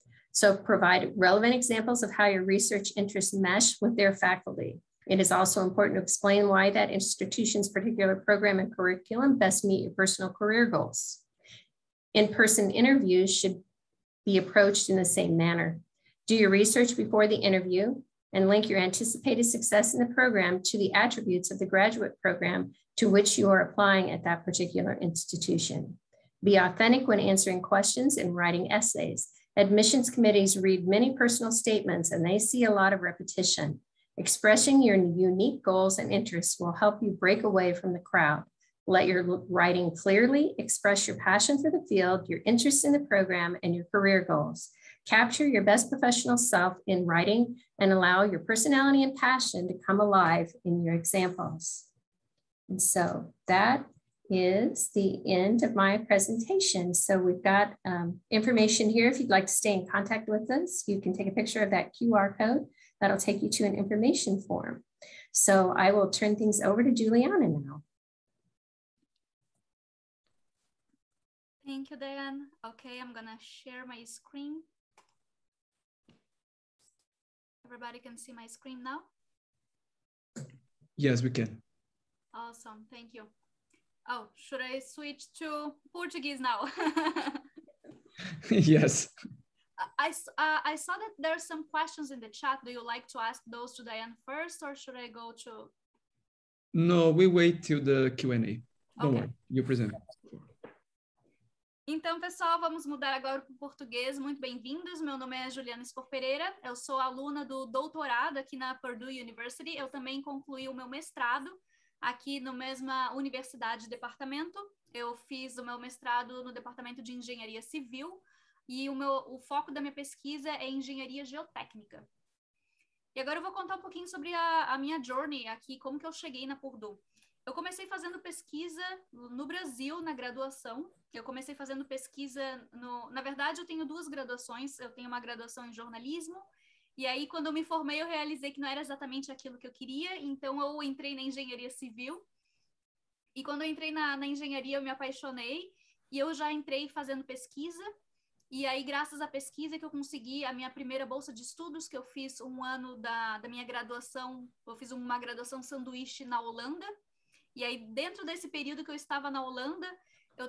So provide relevant examples of how your research interests mesh with their faculty. It is also important to explain why that institution's particular program and curriculum best meet your personal career goals. In-person interviews should be approached in the same manner. Do your research before the interview and link your anticipated success in the program to the attributes of the graduate program to which you are applying at that particular institution. Be authentic when answering questions and writing essays. Admissions committees read many personal statements and they see a lot of repetition. Expressing your unique goals and interests will help you break away from the crowd. Let your writing clearly express your passion for the field, your interest in the program, and your career goals. Capture your best professional self in writing and allow your personality and passion to come alive in your examples. And so that is the end of my presentation. So we've got information here. If you'd like to stay in contact with us, you can take a picture of that QR code. That'll take you to an information form. So I will turn things over to Juliana now. Thank you, Diane. Okay, I'm gonna share my screen. Everybody can see my screen now? Yes, we can. Awesome, thank you. Oh, should I switch to Portuguese now? Yes. I saw that there's some questions in the chat. Do you like to ask those to Diane first, or should I go to? No, we wait till the Q&A. Don't worry, you present. Então, pessoal, vamos mudar agora para o português. Muito bem-vindos. Meu nome é Juliana Spor Pereira. Eu sou aluna do doutorado aqui na Purdue University. Eu também concluí o meu mestrado aqui na mesma universidade e departamento. Eu fiz o meu mestrado no departamento de engenharia civil e o foco da minha pesquisa é engenharia geotécnica. E agora eu vou contar um pouquinho sobre a minha journey aqui, como que eu cheguei na Purdue. Eu comecei fazendo pesquisa no Brasil, na graduação. Eu comecei fazendo pesquisa na verdade, eu tenho duas graduações. Eu tenho uma graduação em jornalismo. E aí, quando eu me formei, eu realizei que não era exatamente aquilo que eu queria. Então, eu entrei na engenharia civil. E quando eu entrei na engenharia, eu me apaixonei. E eu já entrei fazendo pesquisa. E aí, graças à pesquisa, que eu consegui a minha primeira bolsa de estudos, que eu fiz um ano da minha graduação. Eu fiz uma graduação sanduíche na Holanda. E aí, dentro desse período que eu estava na Holanda,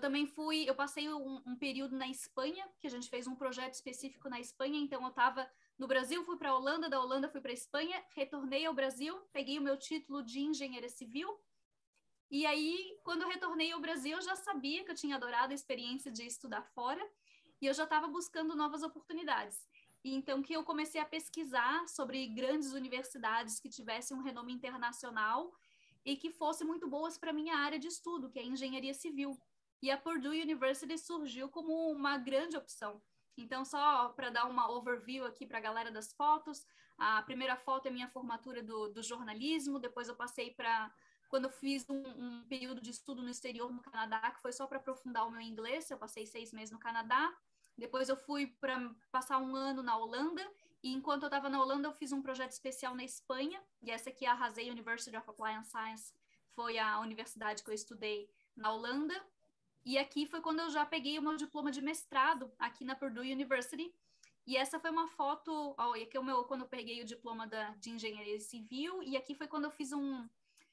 eu passei um período na Espanha, que a gente fez um projeto específico na Espanha, então eu estava No Brasil, fui para a Holanda, da Holanda fui para a Espanha, retornei ao Brasil, peguei o meu título de engenharia civil. E aí, quando eu retornei ao Brasil, eu já sabia que eu tinha adorado a experiência de estudar fora e eu já estava buscando novas oportunidades. E então que eu comecei a pesquisar sobre grandes universidades que tivessem um renome internacional e que fossem muito boas para a minha área de estudo, que é engenharia civil. E a Purdue University surgiu como uma grande opção. Então, só para dar uma overview aqui para a galera das fotos, a primeira foto é minha formatura do jornalismo, depois eu passei para quando eu fiz um período de estudo no exterior, no Canadá, que foi só para aprofundar o meu inglês, eu passei 6 meses no Canadá, depois eu fui para passar 1 ano na Holanda, e enquanto eu estava na Holanda, eu fiz um projeto especial na Espanha, e essa aqui é a Rasei University of Applied Science, foi a universidade que eu estudei na Holanda, e aqui foi quando eu já peguei o meu diploma de mestrado, aqui na Purdue University, e essa foi uma foto, e aqui é o meu, quando eu peguei o diploma de engenharia civil, e aqui foi quando eu fiz um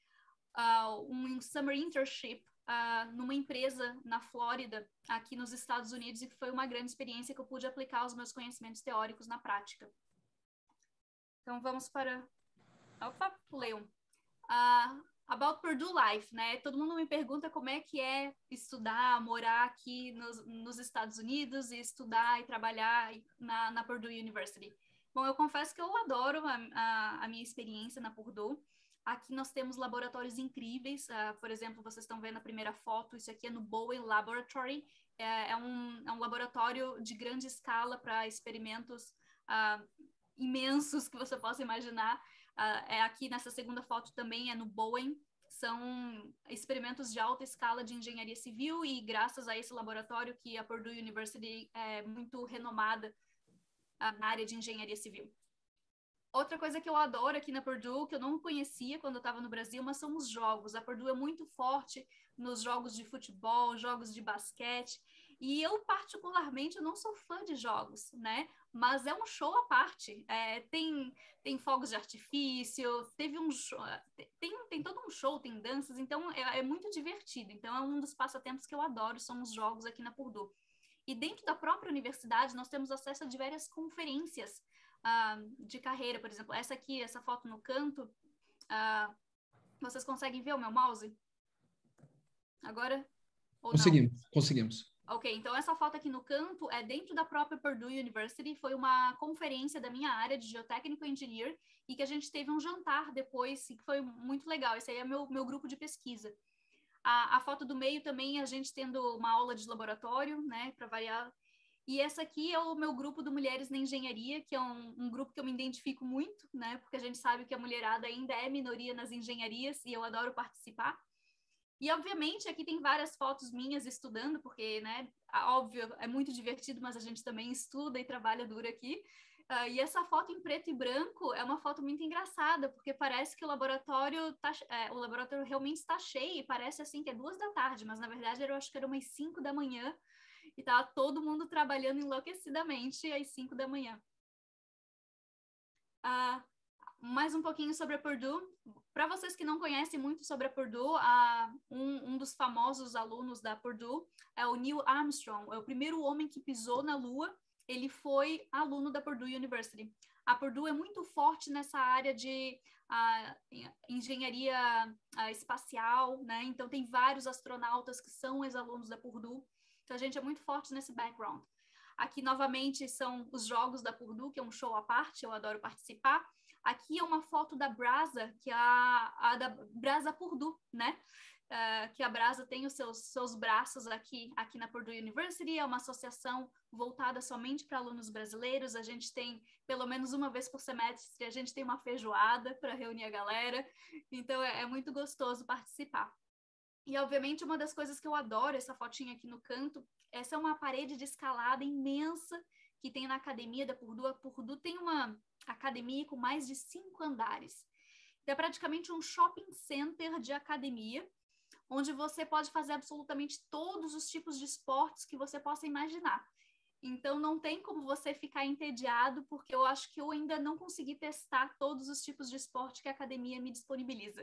summer internship numa empresa na Flórida, aqui nos Estados Unidos, e que foi uma grande experiência que eu pude aplicar os meus conhecimentos teóricos na prática. Então, vamos para... Opa, pulei um. About Purdue Life, né? Todo mundo me pergunta como é que é estudar, morar aqui nos Estados Unidos e estudar e trabalhar na Purdue University. Bom, eu confesso que eu adoro a minha experiência na Purdue. Aqui nós temos laboratórios incríveis. Por exemplo, vocês estão vendo a primeira foto, isso aqui é no Bowen Laboratory. É um laboratório de grande escala para experimentos imensos que você possa imaginar. Aqui nessa segunda foto também é no Bowen. São experimentos de alta escala de engenharia civil e graças a esse laboratório que a Purdue University é muito renomada na área de engenharia civil. Outra coisa que eu adoro aqui na Purdue, que eu não conhecia quando eu estava no Brasil, mas são os jogos. A Purdue é muito forte nos jogos de futebol, jogos de basquete. E eu, particularmente, eu não sou fã de jogos, né? Mas é um show à parte. Tem fogos de artifício, teve um show, tem todo um show, tem danças, então é muito divertido. Então é um dos passatempos que eu adoro, são os jogos aqui na Purdue. E dentro da própria universidade, nós temos acesso a diversas conferências de carreira, por exemplo. Essa foto no canto, vocês conseguem ver o meu mouse? Agora? Ou Conseguimos. Ok, então essa foto aqui no canto é dentro da própria Purdue University, foi uma conferência da minha área de geotécnico engineer e que a gente teve um jantar depois, que foi muito legal. Esse aí é meu grupo de pesquisa. A foto do meio também, a gente tendo uma aula de laboratório, né, para variar. E essa aqui é o meu grupo do Mulheres na Engenharia, que é um grupo que eu me identifico muito, né, porque a gente sabe que a mulherada ainda é minoria nas engenharias e eu adoro participar. E, obviamente, aqui tem várias fotos minhas estudando, porque, né, óbvio, é muito divertido, mas a gente também estuda e trabalha duro aqui. E essa foto em preto e branco é uma foto muito engraçada, porque parece que o laboratório realmente está cheio, e parece assim que é 2 da tarde, mas na verdade eu acho que era umas 5 da manhã, e estava todo mundo trabalhando enlouquecidamente às 5 da manhã. Mais um pouquinho sobre a Purdue. Para vocês que não conhecem muito sobre a Purdue, um dos famosos alunos da Purdue é o Neil Armstrong, é o primeiro homem que pisou na Lua. Ele foi aluno da Purdue University. A Purdue é muito forte nessa área de engenharia espacial, né? Então tem vários astronautas que são ex-alunos da Purdue. Então a gente é muito forte nesse background. Aqui, novamente, são os jogos da Purdue, que é um show à parte, eu adoro participar. Aqui é uma foto da Brasa, que é a da Brasa Purdue, né? Que a Brasa tem os seus braços aqui na Purdue University, é uma associação voltada somente para alunos brasileiros. A gente tem, pelo menos uma vez por semestre, a gente tem uma feijoada para reunir a galera, então é muito gostoso participar. E, obviamente, uma das coisas que eu adoro, essa fotinha aqui no canto, essa é uma parede de escalada imensa que tem na academia da Purdue. A Purdue tem uma academia com mais de 5 andares. Então, é praticamente um shopping center de academia, onde você pode fazer absolutamente todos os tipos de esportes que você possa imaginar. Então, não tem como você ficar entediado, porque eu acho que eu ainda não consegui testar todos os tipos de esporte que a academia me disponibiliza.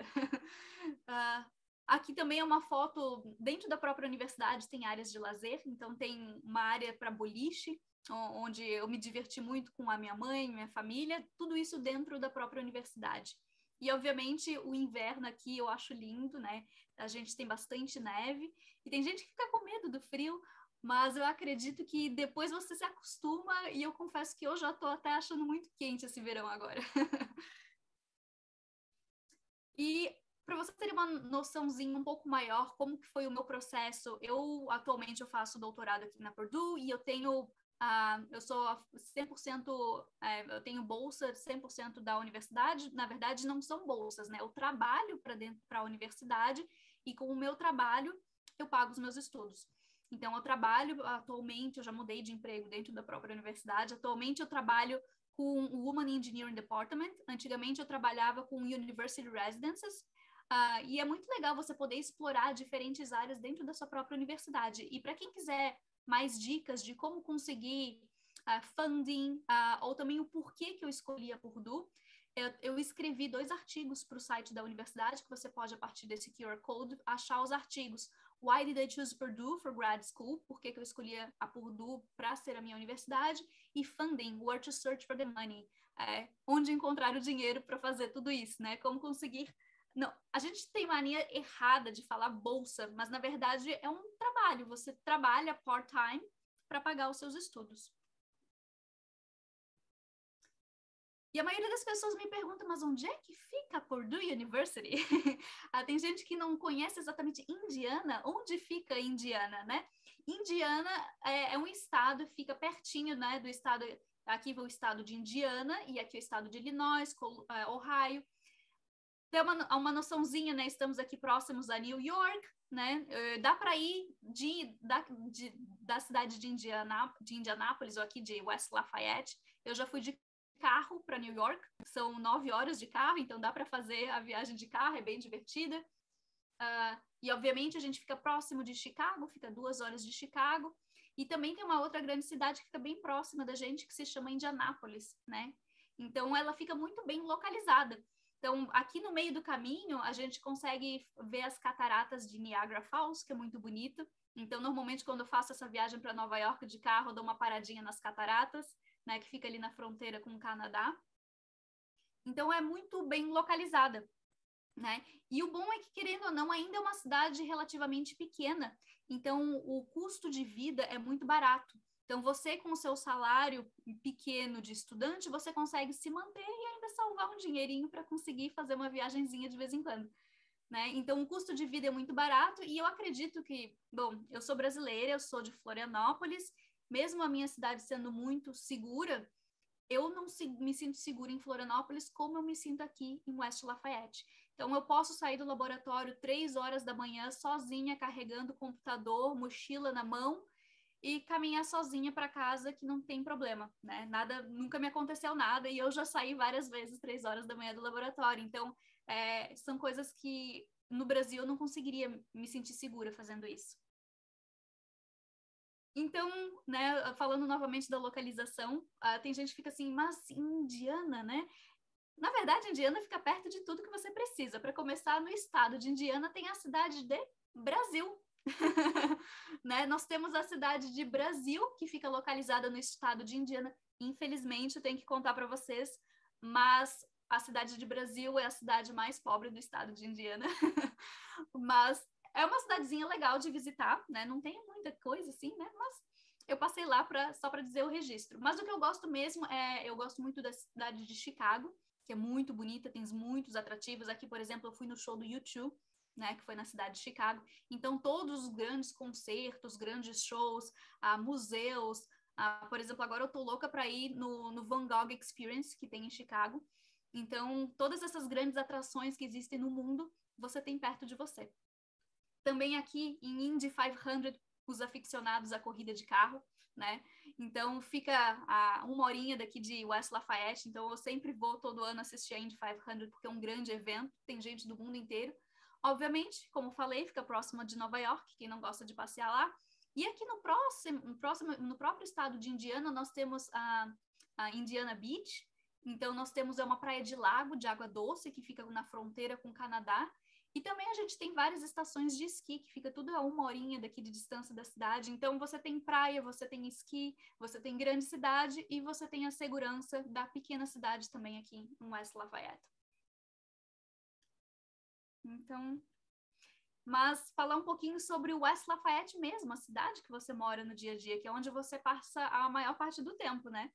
Aqui também é uma foto, dentro da própria universidade tem áreas de lazer, então tem uma área para boliche, onde eu me diverti muito com a minha mãe, minha família, tudo isso dentro da própria universidade. E, obviamente, o inverno aqui eu acho lindo, né? A gente tem bastante neve e tem gente que fica com medo do frio, mas eu acredito que depois você se acostuma e eu confesso que eu já estou até achando muito quente esse verão agora. E para você ter uma noçãozinha um pouco maior, como que foi o meu processo, atualmente eu faço doutorado aqui na Purdue e eu tenho, eu sou 100%, eu tenho bolsa 100% da universidade, na verdade não são bolsas, né? Eu trabalho para a universidade e com o meu trabalho eu pago os meus estudos. Então eu trabalho atualmente, eu já mudei de emprego dentro da própria universidade, atualmente eu trabalho com o Women Engineering Department. Antigamente eu trabalhava com University Residences, e é muito legal você poder explorar diferentes áreas dentro da sua própria universidade. E para quem quiser mais dicas de como conseguir funding, ou também o porquê que eu escolhi a Purdue, eu escrevi 2 artigos para o site da universidade, que você pode, a partir desse QR Code, achar os artigos. Why did I choose Purdue for grad school? Por que eu escolhi a Purdue para ser a minha universidade? E funding, where to search for the money? Onde encontrar o dinheiro para fazer tudo isso, né? Como conseguir... Não, a gente tem mania errada de falar bolsa, mas na verdade é um trabalho. Você trabalha part-time para pagar os seus estudos. E a maioria das pessoas me pergunta, mas onde é que fica a Purdue University? Tem gente que não conhece exatamente Indiana. Onde fica Indiana, né? Indiana é um estado, fica pertinho, né, do estado... Aqui é o estado de Indiana e aqui é o estado de Illinois, Ohio. Tem uma noçãozinha, né? Estamos aqui próximos a New York, né? Dá para ir da cidade de Indianápolis ou aqui de West Lafayette. Eu já fui de carro para New York, são 9 horas de carro, então dá para fazer a viagem de carro, é bem divertida. E obviamente a gente fica próximo de Chicago, fica 2 horas de Chicago, e também tem uma outra grande cidade que fica bem próxima da gente, que se chama Indianápolis, né? Então ela fica muito bem localizada. Então aqui no meio do caminho a gente consegue ver as cataratas de Niagara Falls, que é muito bonito. Então normalmente quando eu faço essa viagem para Nova York de carro, eu dou uma paradinha nas cataratas, né, que fica ali na fronteira com o Canadá. Então é muito bem localizada, né? E o bom é que, querendo ou não, ainda é uma cidade relativamente pequena, então o custo de vida é muito barato. Então você, com o seu salário pequeno de estudante, você consegue se manter e ainda salvar um dinheirinho para conseguir fazer uma viagenzinha de vez em quando, né? Então o custo de vida é muito barato e eu acredito que, bom, eu sou brasileira, eu sou de Florianópolis, mesmo a minha cidade sendo muito segura, eu não me sinto segura em Florianópolis como eu me sinto aqui em West Lafayette. Então, eu posso sair do laboratório 3 horas da manhã sozinha, carregando computador, mochila na mão e caminhar sozinha para casa, que não tem problema, né? Nada, nunca me aconteceu nada e eu já saí várias vezes 3 horas da manhã do laboratório. Então, são coisas que no Brasil eu não conseguiria me sentir segura fazendo isso. Então, né, falando novamente da localização, tem gente que fica assim, mas Indiana, né? Na verdade, Indiana fica perto de tudo que você precisa. Para começar, no estado de Indiana tem a cidade de Brasil. Né? Nós temos a cidade de Brasil, que fica localizada no estado de Indiana. Infelizmente, eu tenho que contar para vocês, mas a cidade de Brasil é a cidade mais pobre do estado de Indiana. Mas é uma cidadezinha legal de visitar, né? Não tem muita coisa assim, né? Mas eu passei lá só para dizer o registro. Mas o que eu gosto mesmo eu gosto muito da cidade de Chicago, que é muito bonita, tem muitos atrativos. Aqui, por exemplo, eu fui no show do U2, né, que foi na cidade de Chicago. Então, todos os grandes concertos, grandes shows, museus. Por exemplo, agora eu tô louca para ir no Van Gogh Experience, que tem em Chicago. Então, todas essas grandes atrações que existem no mundo, você tem perto de você. Também aqui em Indy 500, os aficionados à corrida de carro, né? Então fica a 1 horinha daqui de West Lafayette, então eu sempre vou todo ano assistir a Indy 500 porque é um grande evento, tem gente do mundo inteiro. Obviamente, como falei, fica próximo de Nova York, quem não gosta de passear lá. E aqui no próprio estado de Indiana, nós temos a Indiana Beach. Então nós temos uma praia de lago de água doce que fica na fronteira com o Canadá. E também a gente tem várias estações de esqui, que fica tudo a 1 horinha daqui de distância da cidade. Então, você tem praia, você tem esqui, você tem grande cidade e você tem a segurança da pequena cidade também aqui em West Lafayette. Então, mas falar um pouquinho sobre o West Lafayette mesmo, a cidade que você mora no dia a dia, que é onde você passa a maior parte do tempo, né?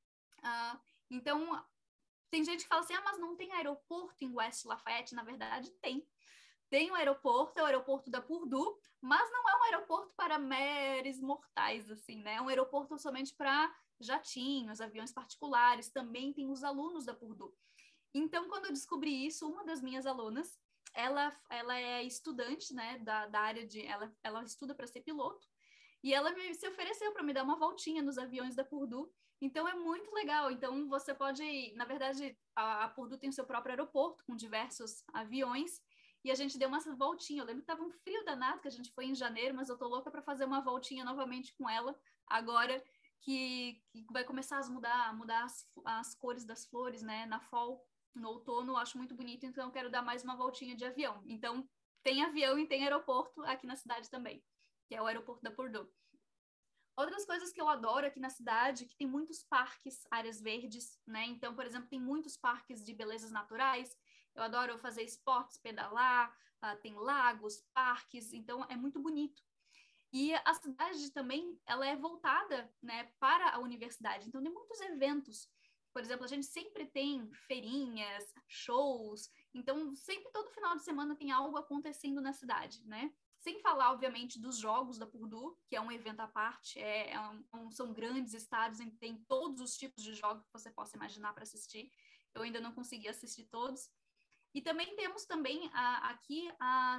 Então, tem gente que fala assim, mas não tem aeroporto em West Lafayette? Na verdade, tem. Tem um aeroporto, é o aeroporto da Purdue, mas não é um aeroporto para meros mortais, assim, né? É um aeroporto somente para jatinhos, aviões particulares, também tem os alunos da Purdue. Então, quando eu descobri isso, uma das minhas alunas, ela é estudante, né, da área de... Ela estuda para ser piloto, e ela se ofereceu para me dar uma voltinha nos aviões da Purdue. Então, é muito legal. Então, você pode... Na verdade, a Purdue tem o seu próprio aeroporto, com diversos aviões, e a gente deu uma voltinha. Eu lembro que estava um frio danado, que a gente foi em janeiro, mas eu tô louca para fazer uma voltinha novamente com ela, agora que vai começar a mudar as cores das flores, né, na fall, no outono. Eu acho muito bonito, então eu quero dar mais uma voltinha de avião. Então, tem avião e tem aeroporto aqui na cidade também, que é o aeroporto da Purdue. Outras coisas que eu adoro aqui na cidade, que tem muitos parques, áreas verdes, né? Então, por exemplo, tem muitos parques de belezas naturais. Eu adoro fazer esportes, pedalar, tem lagos, parques, então é muito bonito. E a cidade também, ela é voltada, né, para a universidade, então tem muitos eventos. Por exemplo, a gente sempre tem feirinhas, shows, então sempre todo final de semana tem algo acontecendo na cidade, né? Sem falar, obviamente, dos jogos da Purdue, que é um evento à parte, são grandes estádios, tem todos os tipos de jogos que você possa imaginar para assistir. Eu ainda não consegui assistir todos. E também temos aqui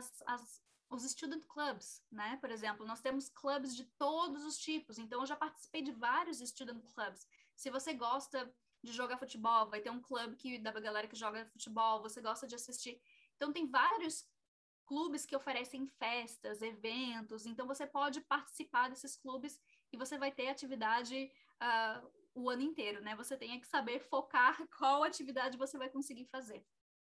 os student clubs, né? Por exemplo, nós temos clubes de todos os tipos. Então, eu já participei de vários student clubs. Se você gosta de jogar futebol, vai ter um clube da galera que joga futebol. Você gosta de assistir. Então, tem vários clubes que oferecem festas, eventos. Então, você pode participar desses clubes e você vai ter atividade o ano inteiro, né? Você tem que saber focar qual atividade você vai conseguir fazer.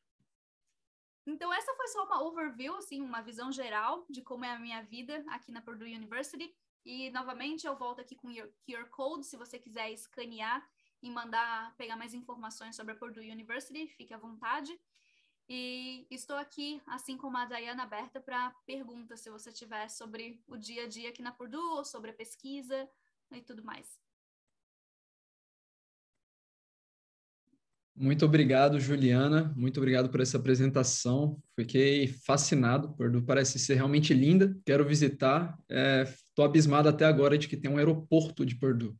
Então, essa foi só uma overview, assim, uma visão geral de como é a minha vida aqui na Purdue University. E, novamente, eu volto aqui com o QR Code, se você quiser escanear e pegar mais informações sobre a Purdue University, fique à vontade. E estou aqui, assim como a Diana, aberta para perguntas, se você tiver sobre o dia a dia aqui na Purdue, ou sobre a pesquisa e tudo mais. Muito obrigado, Juliana. Muito obrigado por essa apresentação. Fiquei fascinado. Purdue parece ser realmente linda. Quero visitar. Estou abismado até agora de que tem um aeroporto de Purdue.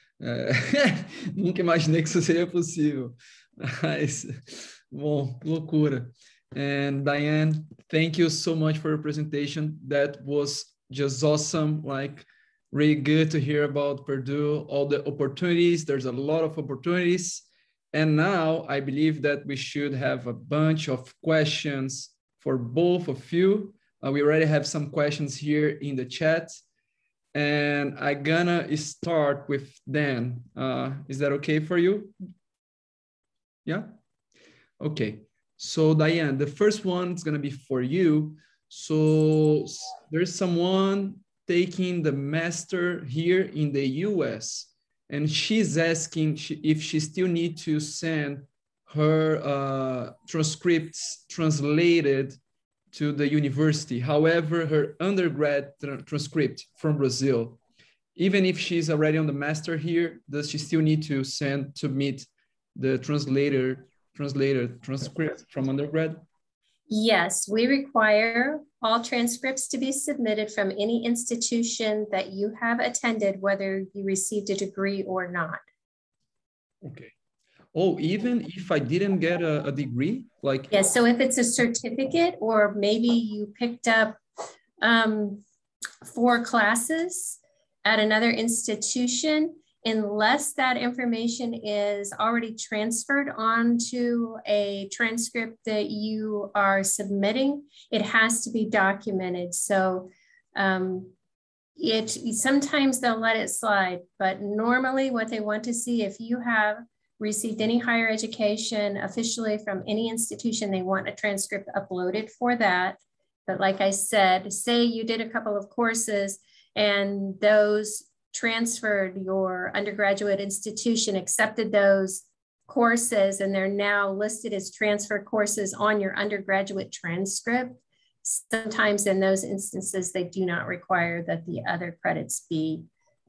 Nunca imaginei que isso seria possível. Mas, bom, loucura. And Diane, thank you so much for your presentation. That was just awesome. Like, really good to hear about Purdue, all the opportunities. There's a lot of opportunities. And now I believe that we should have a bunch of questions for both of you. We already have some questions here in the chat. And I'm gonna start with Dan. Is that okay for you? Yeah? Okay. So Diane, the first one is gonna be for you. So there's someone taking the master here in the US, and she's asking if she still needs to send her transcripts translated to the university. However, her undergrad transcript from Brazil, even if she's already on the master here, does she still need to submit the translated transcript from undergrad? Yes, we require all transcripts to be submitted from any institution that you have attended, whether you received a degree or not. Okay. Oh, even if I didn't get a degree? Like, yes, so if it's a certificate, or maybe you picked up 4 classes at another institution, unless that information is already transferred onto a transcript that you are submitting, it has to be documented. So sometimes they'll let it slide, but normally what they want to see, if you have received any higher education officially from any institution, they want a transcript uploaded for that. But like I said, say you did a couple of courses and those transferred, your undergraduate institution accepted those courses and they're now listed as transfer courses on your undergraduate transcript. Sometimes in those instances, they do not require that the other credits be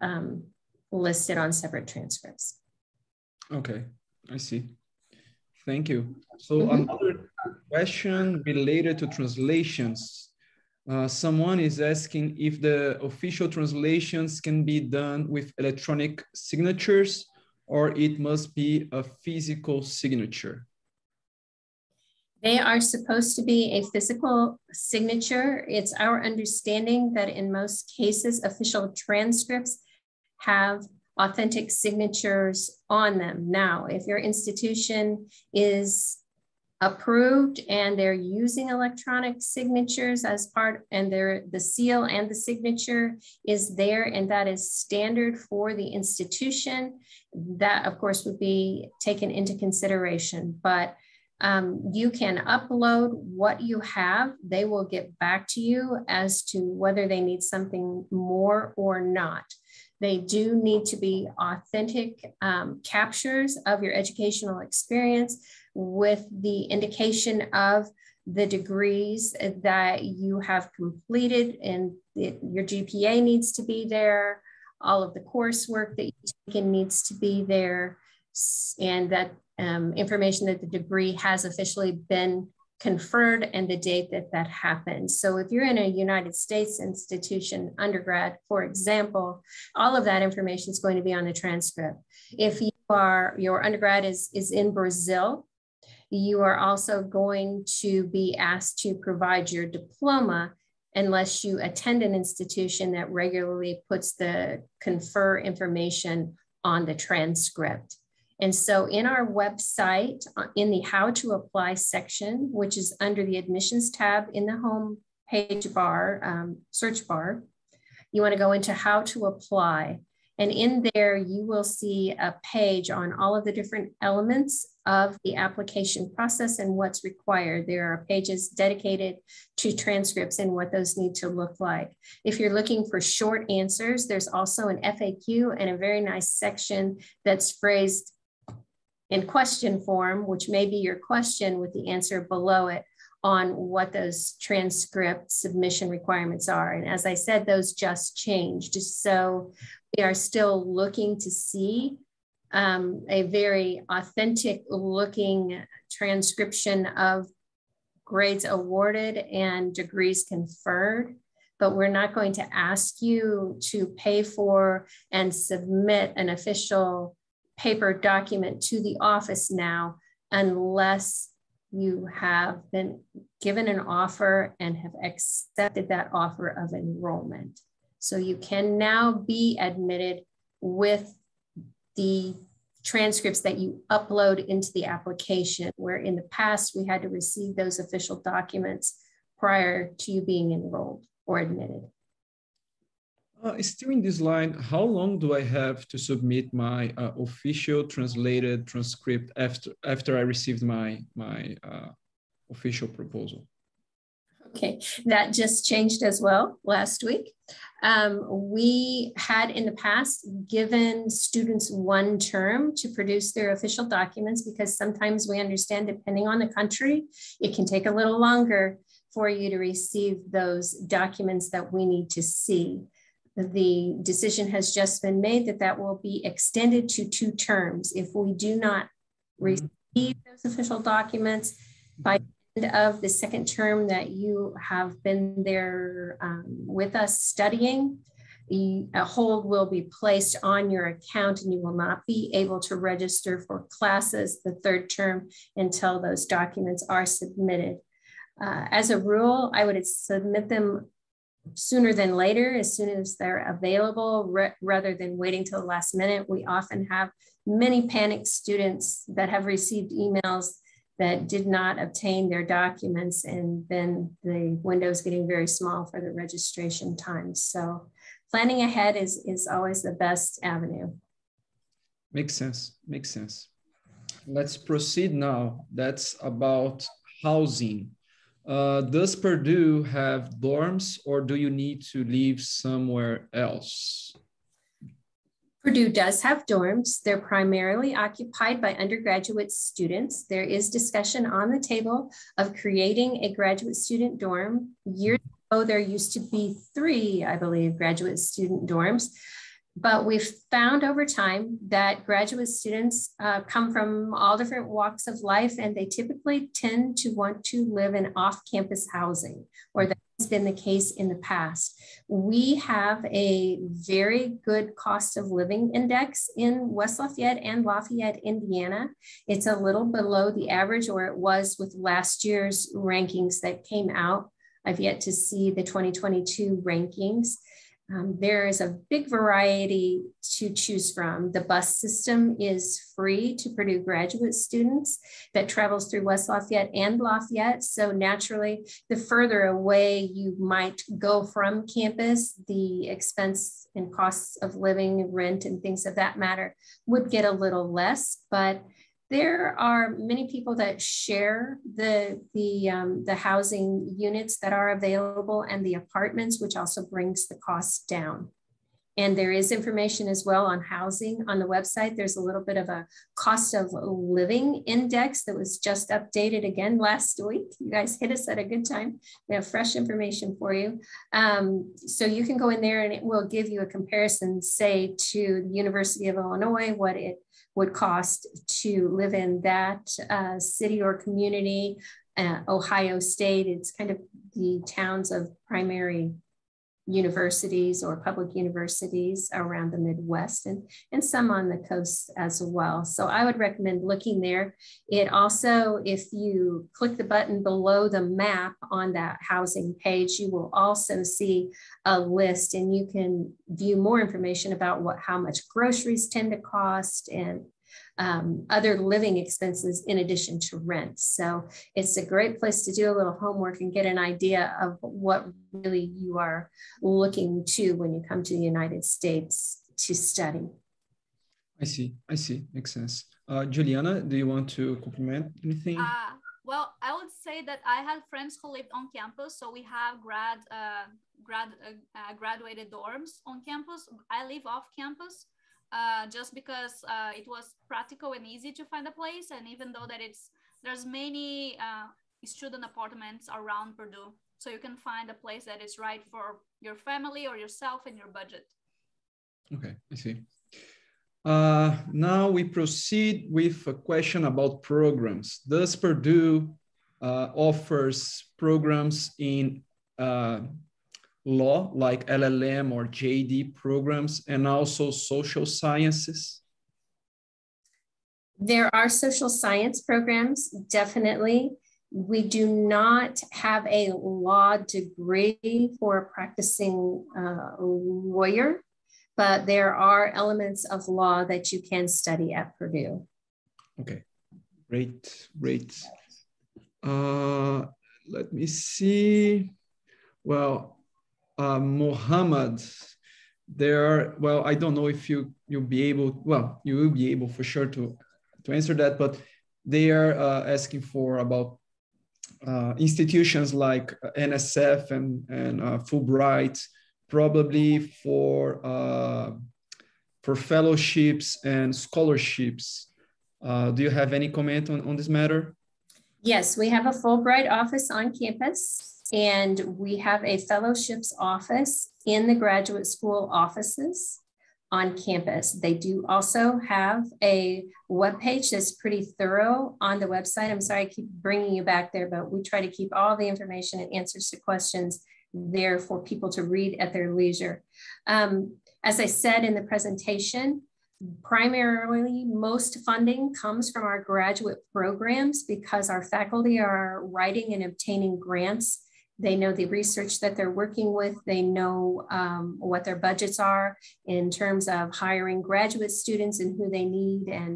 listed on separate transcripts. Okay, I see. Thank you. So another question related to translations. Someone is asking if the official translations can be done with electronic signatures or it must be a physical signature. They are supposed to be a physical signature. It's our understanding that in most cases, official transcripts have authentic signatures on them. Now, if your institution is approved and they're using electronic signatures as part, and the seal and the signature is there, and that is standard for the institution, that of course would be taken into consideration. But you can upload what you have. They will get back to you as to whether they need something more or not. They do need to be authentic captures of your educational experience with the indication of the degrees that you have completed, and your GPA needs to be there. All of the coursework that you've taken needs to be there, and that information that the degree has officially been conferred and the date that that happened. So if you're in a United States institution, undergrad, for example, all of that information is going to be on the transcript. If your undergrad is in Brazil, you are also going to be asked to provide your diploma unless you attend an institution that regularly puts the confer information on the transcript. And so in our website, in the How to Apply section, which is under the Admissions tab in the home page bar, search bar, you want to go into How to Apply. And in there, you will see a page on all of the different elements of the application process and what's required. There are pages dedicated to transcripts and what those need to look like. If you're looking for short answers, there's also an FAQ and a very nice section that's phrased in question form, which may be your question with the answer below it on what those transcript submission requirements are. And as I said, those just changed. So we are still looking to see a very authentic looking transcription of grades awarded and degrees conferred, but we're not going to ask you to pay for and submit an official paper document to the office now unless you have been given an offer and have accepted that offer of enrollment. So you can now be admitted with the transcripts that you upload into the application, where in the past we had to receive those official documents prior to you being enrolled or admitted. Still in this line, how long do I have to submit my official translated transcript after I received my official proposal? Okay, that just changed as well last week. We had in the past given students 1 term to produce their official documents, because sometimes we understand, depending on the country, it can take a little longer for you to receive those documents that we need to see. The decision has just been made that that will be extended to 2 terms. If we do not receive those official documents by the end of the 2nd term that you have been there with us studying, a hold will be placed on your account and you will not be able to register for classes the 3rd term until those documents are submitted. As a rule, I would submit them sooner than later, as soon as they're available, rather than waiting till the last minute. We often have many panicked students that have received emails that did not obtain their documents, and then the window is getting very small for the registration time. So planning ahead is always the best avenue. Makes sense, makes sense. let's proceed now. That's about housing. Does Purdue have dorms, or do you need to live somewhere else? Purdue does have dorms. They're primarily occupied by undergraduate students. There is discussion on the table of creating a graduate student dorm. Years ago, there used to be 3, I believe, graduate student dorms. But we've found over time that graduate students come from all different walks of life, and they typically tend to want to live in off-campus housing, or that has been the case in the past. We have a very good cost of living index in West Lafayette and Lafayette, Indiana. It's a little below the average, or it was with last year's rankings that came out. I've yet to see the 2022 rankings. There is a big variety to choose from. The bus system is free to Purdue graduate students that travels through West Lafayette and Lafayette. So naturally, the further away you might go from campus, the expense and costs of living, rent, and things of that matter would get a little less. But there are many people that share the housing units that are available and the apartments, which also brings the cost down. And there is information as well on housing on the website. There's a little bit of a cost of living index that was just updated again last week. You guys hit us at a good time. We have fresh information for you. So you can go in there and it will give you a comparison, say, to the University of Illinois, what it would cost to live in that city or community. Ohio State, it's kind of the towns of primary universities or public universities around the Midwest, and some on the coast as well. So I would recommend looking there. It also, if you click the button below the map on that housing page, you will also see a list, and you can view more information about how much groceries tend to cost and other living expenses in addition to rent. So it's a great place to do a little homework and get an idea of what really you are looking to when you come to the United States to study. I see. Makes sense. Juliana, do you want to complement anything? Well, I would say that I had friends who lived on campus, so we have graduated dorms on campus. I live off campus. Just because it was practical and easy to find a place, and even though that there's many student apartments around Purdue, so you can find a place that is right for your family or yourself and your budget. Okay, I see. Now we proceed with a question about programs. Does Purdue offers programs in law, like LLM or JD programs, and also social sciences? There are social science programs, definitely. We do not have a law degree for a practicing lawyer, but there are elements of law that you can study at Purdue. Okay, great. Let me see. Well, Mohammed, I don't know if you'll be able, you will be able for sure to answer that, but they are asking about institutions like NSF and Fulbright, probably for fellowships and scholarships. Do you have any comment on this matter? Yes, we have a Fulbright office on campus. And we have a fellowships office in the graduate school offices on campus. They do also have a webpage that's pretty thorough on the website. I'm sorry I keep bringing you back there, but we try to keep all the information and answers to questions there for people to read at their leisure. As I said in the presentation, primarily, most funding comes from our graduate programs because our faculty are writing and obtaining grants. They know the research that they're working with. They know what their budgets are in terms of hiring graduate students and who they need, and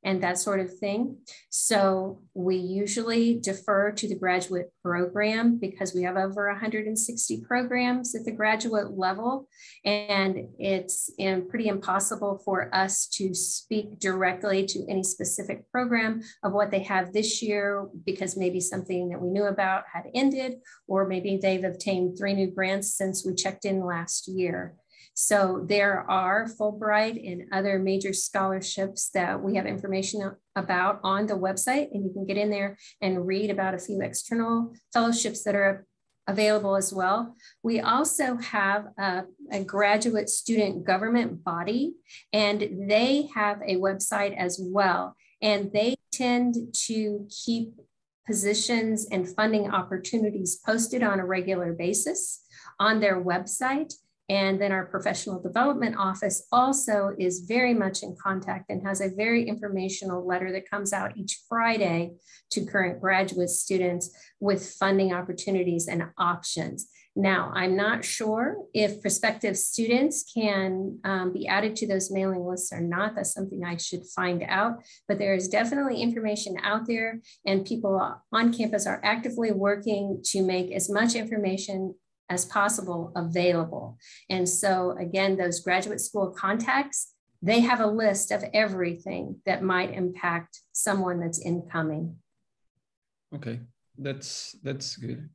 and that sort of thing. So we usually defer to the graduate program because we have over 160 programs at the graduate level, and it's pretty impossible for us to speak directly to any specific program of what they have this year, because maybe something that we knew about had ended, or maybe they've obtained 3 new grants since we checked in last year. So there are Fulbright and other major scholarships that we have information about on the website, and you can get in there and read about a few external fellowships that are available as well. We also have a graduate student government body, and they have a website as well, and they tend to keep positions and funding opportunities posted on a regular basis on their website. And then our professional development office also is very much in contact and has a very informational letter that comes out each Friday to current graduate students with funding opportunities and options. Now, I'm not sure if prospective students can be added to those mailing lists or not. That's something I should find out, but there is definitely information out there, and people on campus are actively working to make as much information as possible available. And so again, those graduate school contacts, they have a list of everything that might impact someone that's incoming. Okay, that's good.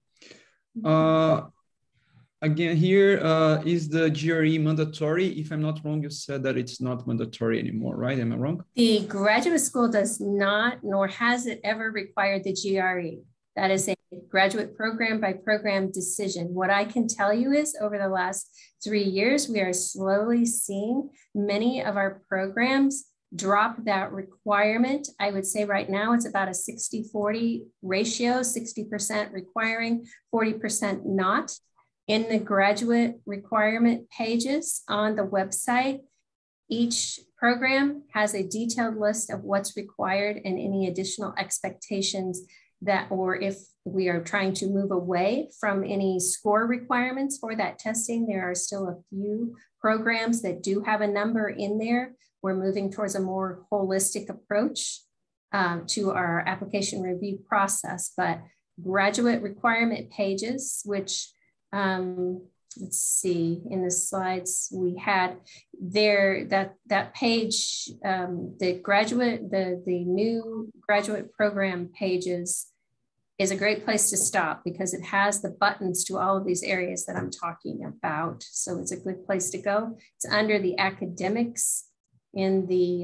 Again, here is the GRE mandatory? If I'm not wrong, you said that it's not mandatory anymore, right? Am I wrong? The graduate school does not, nor has it ever required the GRE. That is a graduate program by program decision. What I can tell you is over the last 3 years, we are slowly seeing many of our programs drop that requirement. I would say right now it's about a 60-40 ratio, 60% requiring, 40% not. In the graduate requirement pages on the website, each program has a detailed list of what's required and any additional expectations that, or if we are trying to move away from any score requirements for that testing, there are still a few programs that do have a number in there. We're moving towards a more holistic approach to our application review process, but graduate requirement pages, which let's see, in the slides we had there, that page, the new graduate program pages is a great place to stop because it has the buttons to all of these areas that I'm talking about. So it's a good place to go. It's under the academics in the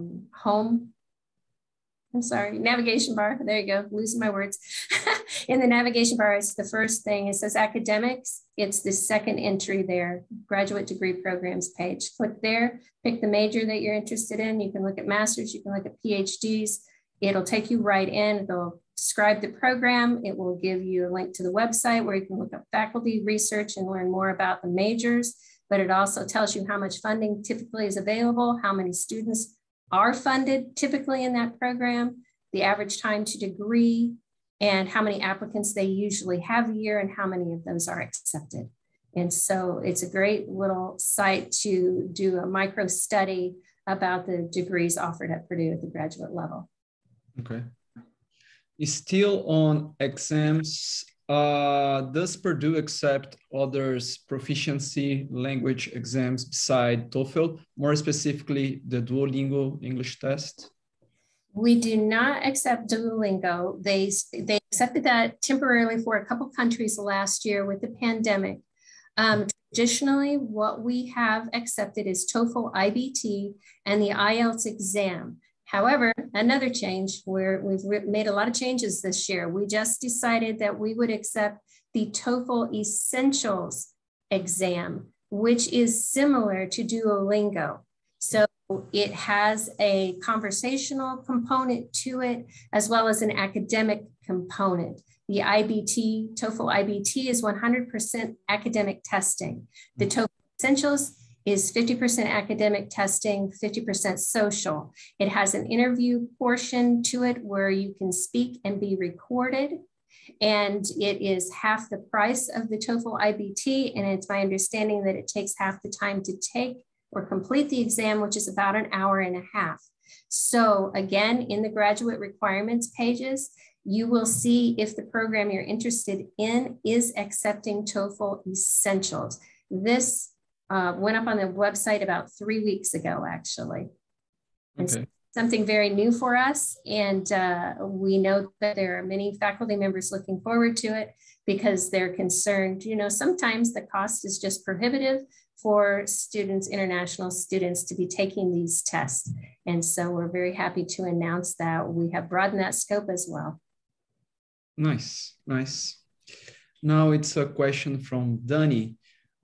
navigation bar. There you go, losing my words. In the navigation bar, it's the first thing. It says academics. It's the second entry there, graduate degree programs page. Click there, pick the major that you're interested in. You can look at masters, you can look at PhDs. It'll take you right in. It'll describe the program. It will give you a link to the website where you can look up faculty research and learn more about the majors. But it also tells you how much funding typically is available, how many students are funded typically in that program, the average time to degree, and how many applicants they usually have a year and how many of those are accepted. And so it's a great little site to do a micro study about the degrees offered at Purdue at the graduate level. Okay. Still on exams, does Purdue accept others proficiency language exams beside TOEFL, more specifically the Duolingo English test? We do not accept Duolingo. They accepted that temporarily for a couple countries last year with the pandemic. Traditionally, what we have accepted is TOEFL IBT and the IELTS exam. However, another change where we've made a lot of changes this year. We just decided that we would accept the TOEFL Essentials exam, which is similar to Duolingo. So it has a conversational component to it, as well as an academic component. The IBT, TOEFL IBT is 100% academic testing. The TOEFL Essentials is 50% academic testing, 50% social. It has an interview portion to it where you can speak and be recorded. And it is half the price of the TOEFL IBT. And it's my understanding that it takes half the time to take or complete the exam, which is about an hour and a half. So again, in the graduate requirements pages, you will see if the program you're interested in is accepting TOEFL Essentials. This went up on the website about 3 weeks ago, actually. Okay. Something very new for us. And we know that there are many faculty members looking forward to it because they're concerned, you know, sometimes the cost is just prohibitive for students, international students, to be taking these tests. And so we're very happy to announce that we have broadened that scope as well. Nice, nice. Now it's a question from Dani.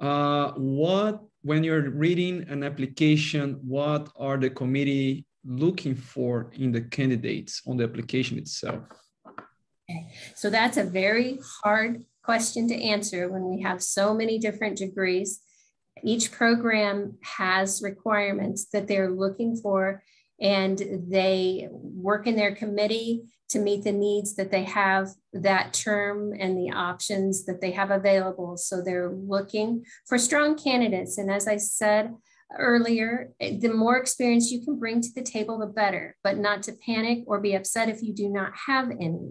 When you're reading an application, what are the committee looking for in the candidates on the application itself? Okay. So that's a very hard question to answer when we have so many different degrees. Each program has requirements that they're looking for, and they work in their committee to meet the needs that they have that term and the options that they have available. So they're looking for strong candidates. And as I said earlier, the more experience you can bring to the table, the better, but not to panic or be upset if you do not have any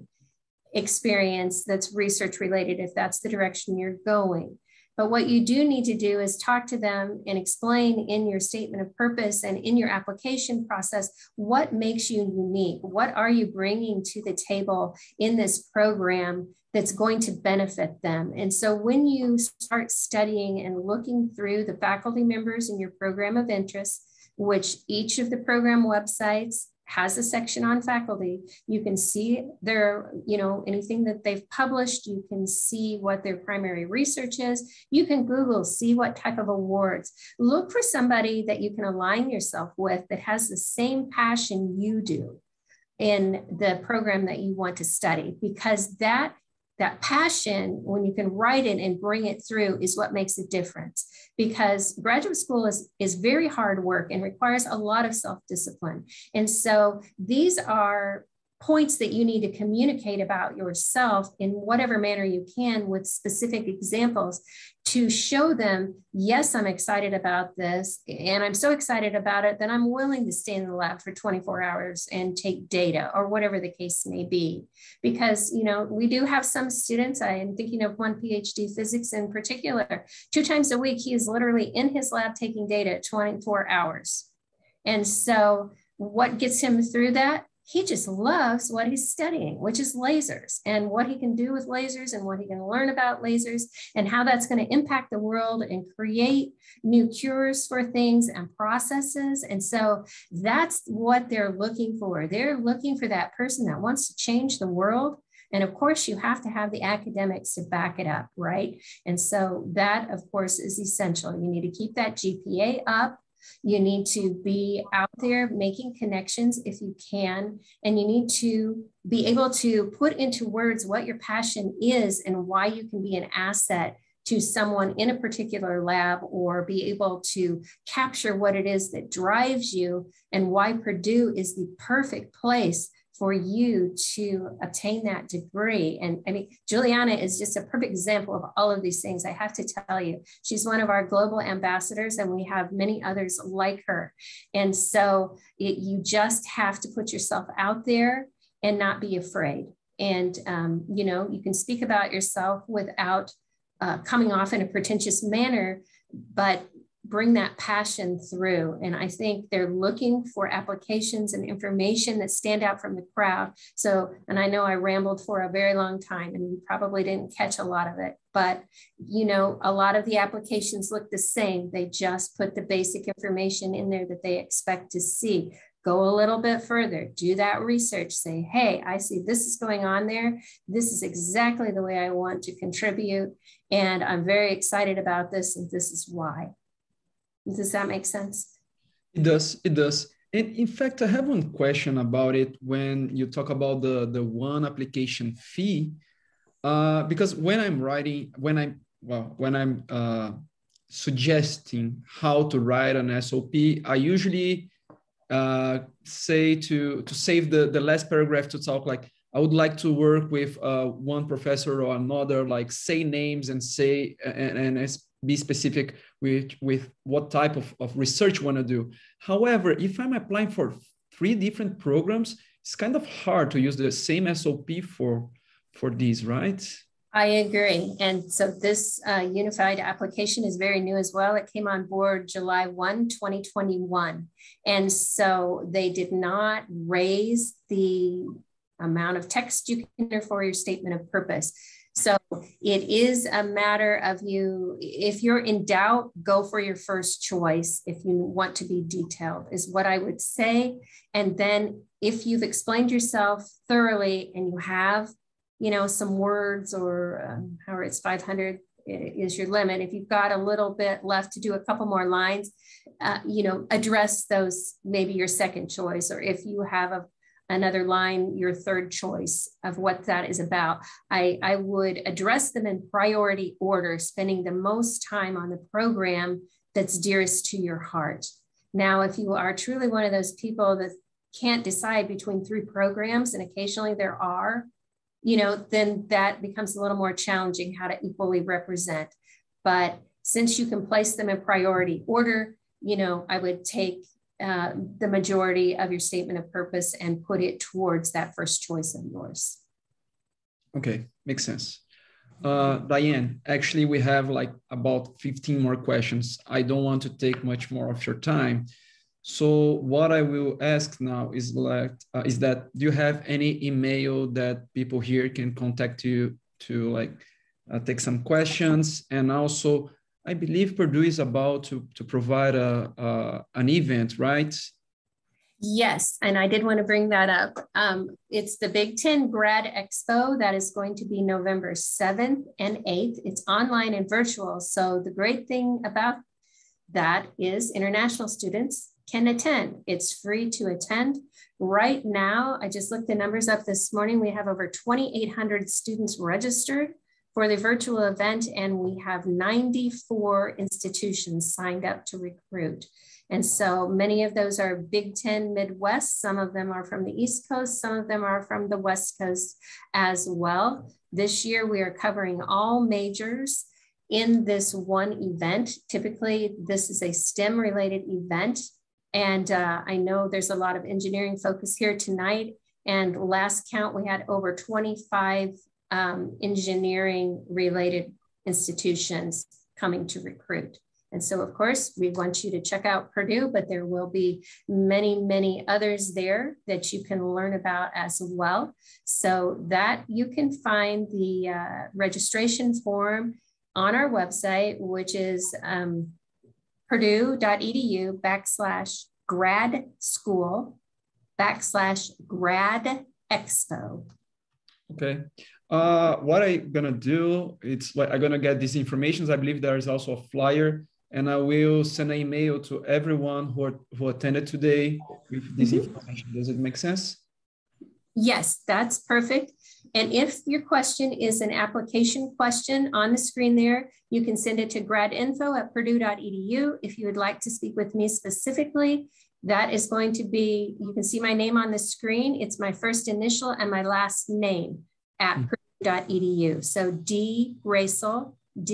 experience that's research related, if that's the direction you're going. But what you do need to do is talk to them and explain in your statement of purpose and in your application process, what makes you unique? What are you bringing to the table in this program that's going to benefit them? And so when you start studying and looking through the faculty members in your program of interest, which each of the program websites has a section on faculty, you can see their, you know, anything that they've published, you can see what their primary research is, you can Google, see what type of awards. Look for somebody that you can align yourself with that has the same passion you do in the program that you want to study, because that passion, when you can write it and bring it through, is what makes a difference. Because graduate school is very hard work and requires a lot of self-discipline. And so these are points that you need to communicate about yourself in whatever manner you can with specific examples to show them, yes, I'm excited about this, and I'm so excited about it that I'm willing to stay in the lab for 24 hours and take data, or whatever the case may be. Because, you know, we do have some students, I am thinking of one PhD physics in particular, 2 times a week, he is literally in his lab taking data 24 hours. And so what gets him through that? He just loves what he's studying, which is lasers, and what he can do with lasers and what he can learn about lasers and how that's going to impact the world and create new cures for things and processes. And so that's what they're looking for. They're looking for that person that wants to change the world. And of course, you have to have the academics to back it up, right? And so that, of course, is essential. You need to keep that GPA up. You need to be out there making connections if you can, and you need to be able to put into words what your passion is and why you can be an asset to someone in a particular lab, or be able to capture what it is that drives you and why Purdue is the perfect place for you to obtain that degree. And I mean, Juliana is just a perfect example of all of these things. I have to tell you, she's one of our global ambassadors, and we have many others like her. And so you just have to put yourself out there and not be afraid. And, you know, you can speak about yourself without coming off in a pretentious manner, but bring that passion through. And I think they're looking for applications and information that stand out from the crowd. So, and I know I rambled for a very long time and you probably didn't catch a lot of it, but you know, a lot of the applications look the same. They just put the basic information in there that they expect to see. Go a little bit further, do that research, say, hey, I see this is going on there. This is exactly the way I want to contribute. And I'm very excited about this, and this is why. Does that make sense? It does. It does. And in fact, I have one question about it when you talk about the one application fee, because when I'm suggesting how to write an SOP, I usually say to save the last paragraph to talk like, I would like to work with one professor or another, like say names and say, and be specific with what type of research you want to do. However, if I'm applying for 3 different programs, it's kind of hard to use the same SOP for these, right? I agree. And so this unified application is very new as well. It came on board July 1, 2021. And so they did not raise the amount of text you can enter for your statement of purpose. So it is a matter of you, if you're in doubt, go for your first choice if you want to be detailed, is what I would say. And then if you've explained yourself thoroughly and you have, you know, some words or however it's 500 is your limit. If you've got a little bit left to do a couple more lines, you know, address those, maybe your second choice, or if you have another line, your third choice of what that is about. I would address them in priority order, spending the most time on the program that's dearest to your heart. Now, if you are truly one of those people that can't decide between 3 programs, and occasionally there are, you know, then that becomes a little more challenging how to equally represent. But since you can place them in priority order, you know, I would take the majority of your statement of purpose and put it towards that first choice of yours. Okay, makes sense. Diane, actually we have like about 15 more questions. I don't want to take much more of your time. So what I will ask now is that do you have any email that people here can contact you to take some questions? And also, I believe Purdue is about to provide an event, right? Yes, and I did want to bring that up. It's the Big Ten Grad Expo that is going to be November 7th and 8th. It's online and virtual. So the great thing about that is international students can attend. It's free to attend. Right now, I just looked the numbers up this morning. We have over 2,800 students registered for the virtual event, and we have 94 institutions signed up to recruit. And so many of those are Big Ten Midwest. Some of them are from the East Coast. Some of them are from the West Coast as well. This year, we are covering all majors in this one event. Typically, this is a STEM-related event. And I know there's a lot of engineering focus here tonight. And last count, we had over 25 engineering-related institutions coming to recruit. And so, of course, we want you to check out Purdue, but there will be many, many others there that you can learn about as well. So that you can find the registration form on our website, which is purdue.edu/grad school/grad expo. Okay. What I'm gonna do, it's like I'm gonna get these informations. I believe there is also a flyer, and I will send an email to everyone who attended today with this information. Does it make sense? Yes, that's perfect. And if your question is an application question on the screen there, you can send it to gradinfo@purdue.edu. If you would like to speak with me specifically, that is going to be, you can see my name on the screen. It's my first initial and my last name at purdue.edu. So D Roesel,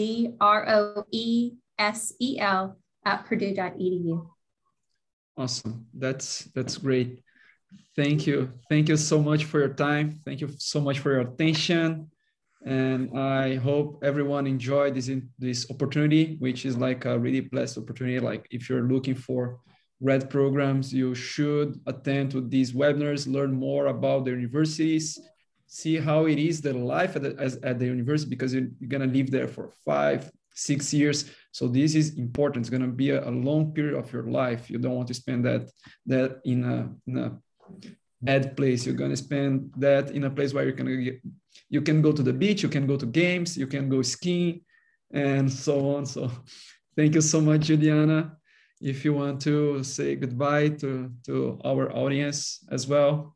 DROESEL @purdue.edu. Awesome. That's great. Thank you. Thank you so much for your time. Thank you so much for your attention. And I hope everyone enjoyed this opportunity, which is like a really blessed opportunity. Like if you're looking for grad programs, you should attend to these webinars, learn more about the universities, see how it is the life at the university, because you're gonna live there for 5-6 years. So this is important. It's gonna be a long period of your life. You don't want to spend that in a bad place. You're gonna spend that in a place where you can go to the beach, you can go to games, you can go skiing, and so on. So thank you so much, Juliana. If you want to say goodbye to our audience as well.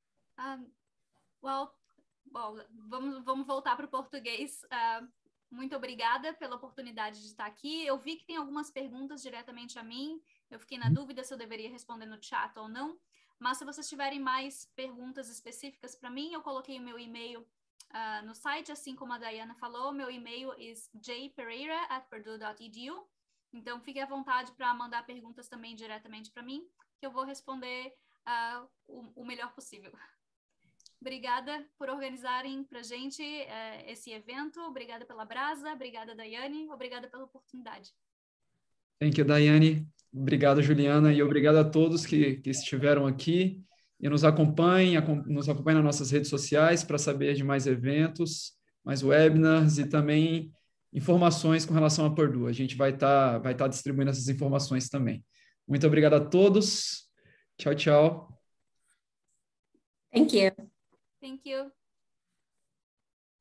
Vamos voltar para o português. Muito obrigada pela oportunidade de estar aqui. Eu vi que tem algumas perguntas diretamente a mim. Eu fiquei na dúvida se eu deveria responder no chat ou não. Mas se vocês tiverem mais perguntas específicas para mim, eu coloquei o meu e-mail no site, assim como a Dayana falou, meu e-mail é jpereira@purdue.edu. Então, fique à vontade para mandar perguntas também diretamente para mim, que eu vou responder o melhor possível. Obrigada por organizarem para a gente esse evento. Obrigada pela Brasa. Obrigada, Daiane. Obrigada pela oportunidade. Thank you, Daiane. Obrigado, Juliana. E obrigado a todos que estiveram aqui e nos acompanhem nas nossas redes sociais para saber de mais eventos, mais webinars e também informações com relação a Purdue. A gente vai tá distribuindo essas informações também. Muito obrigado a todos. Tchau, tchau. Thank you. Thank you.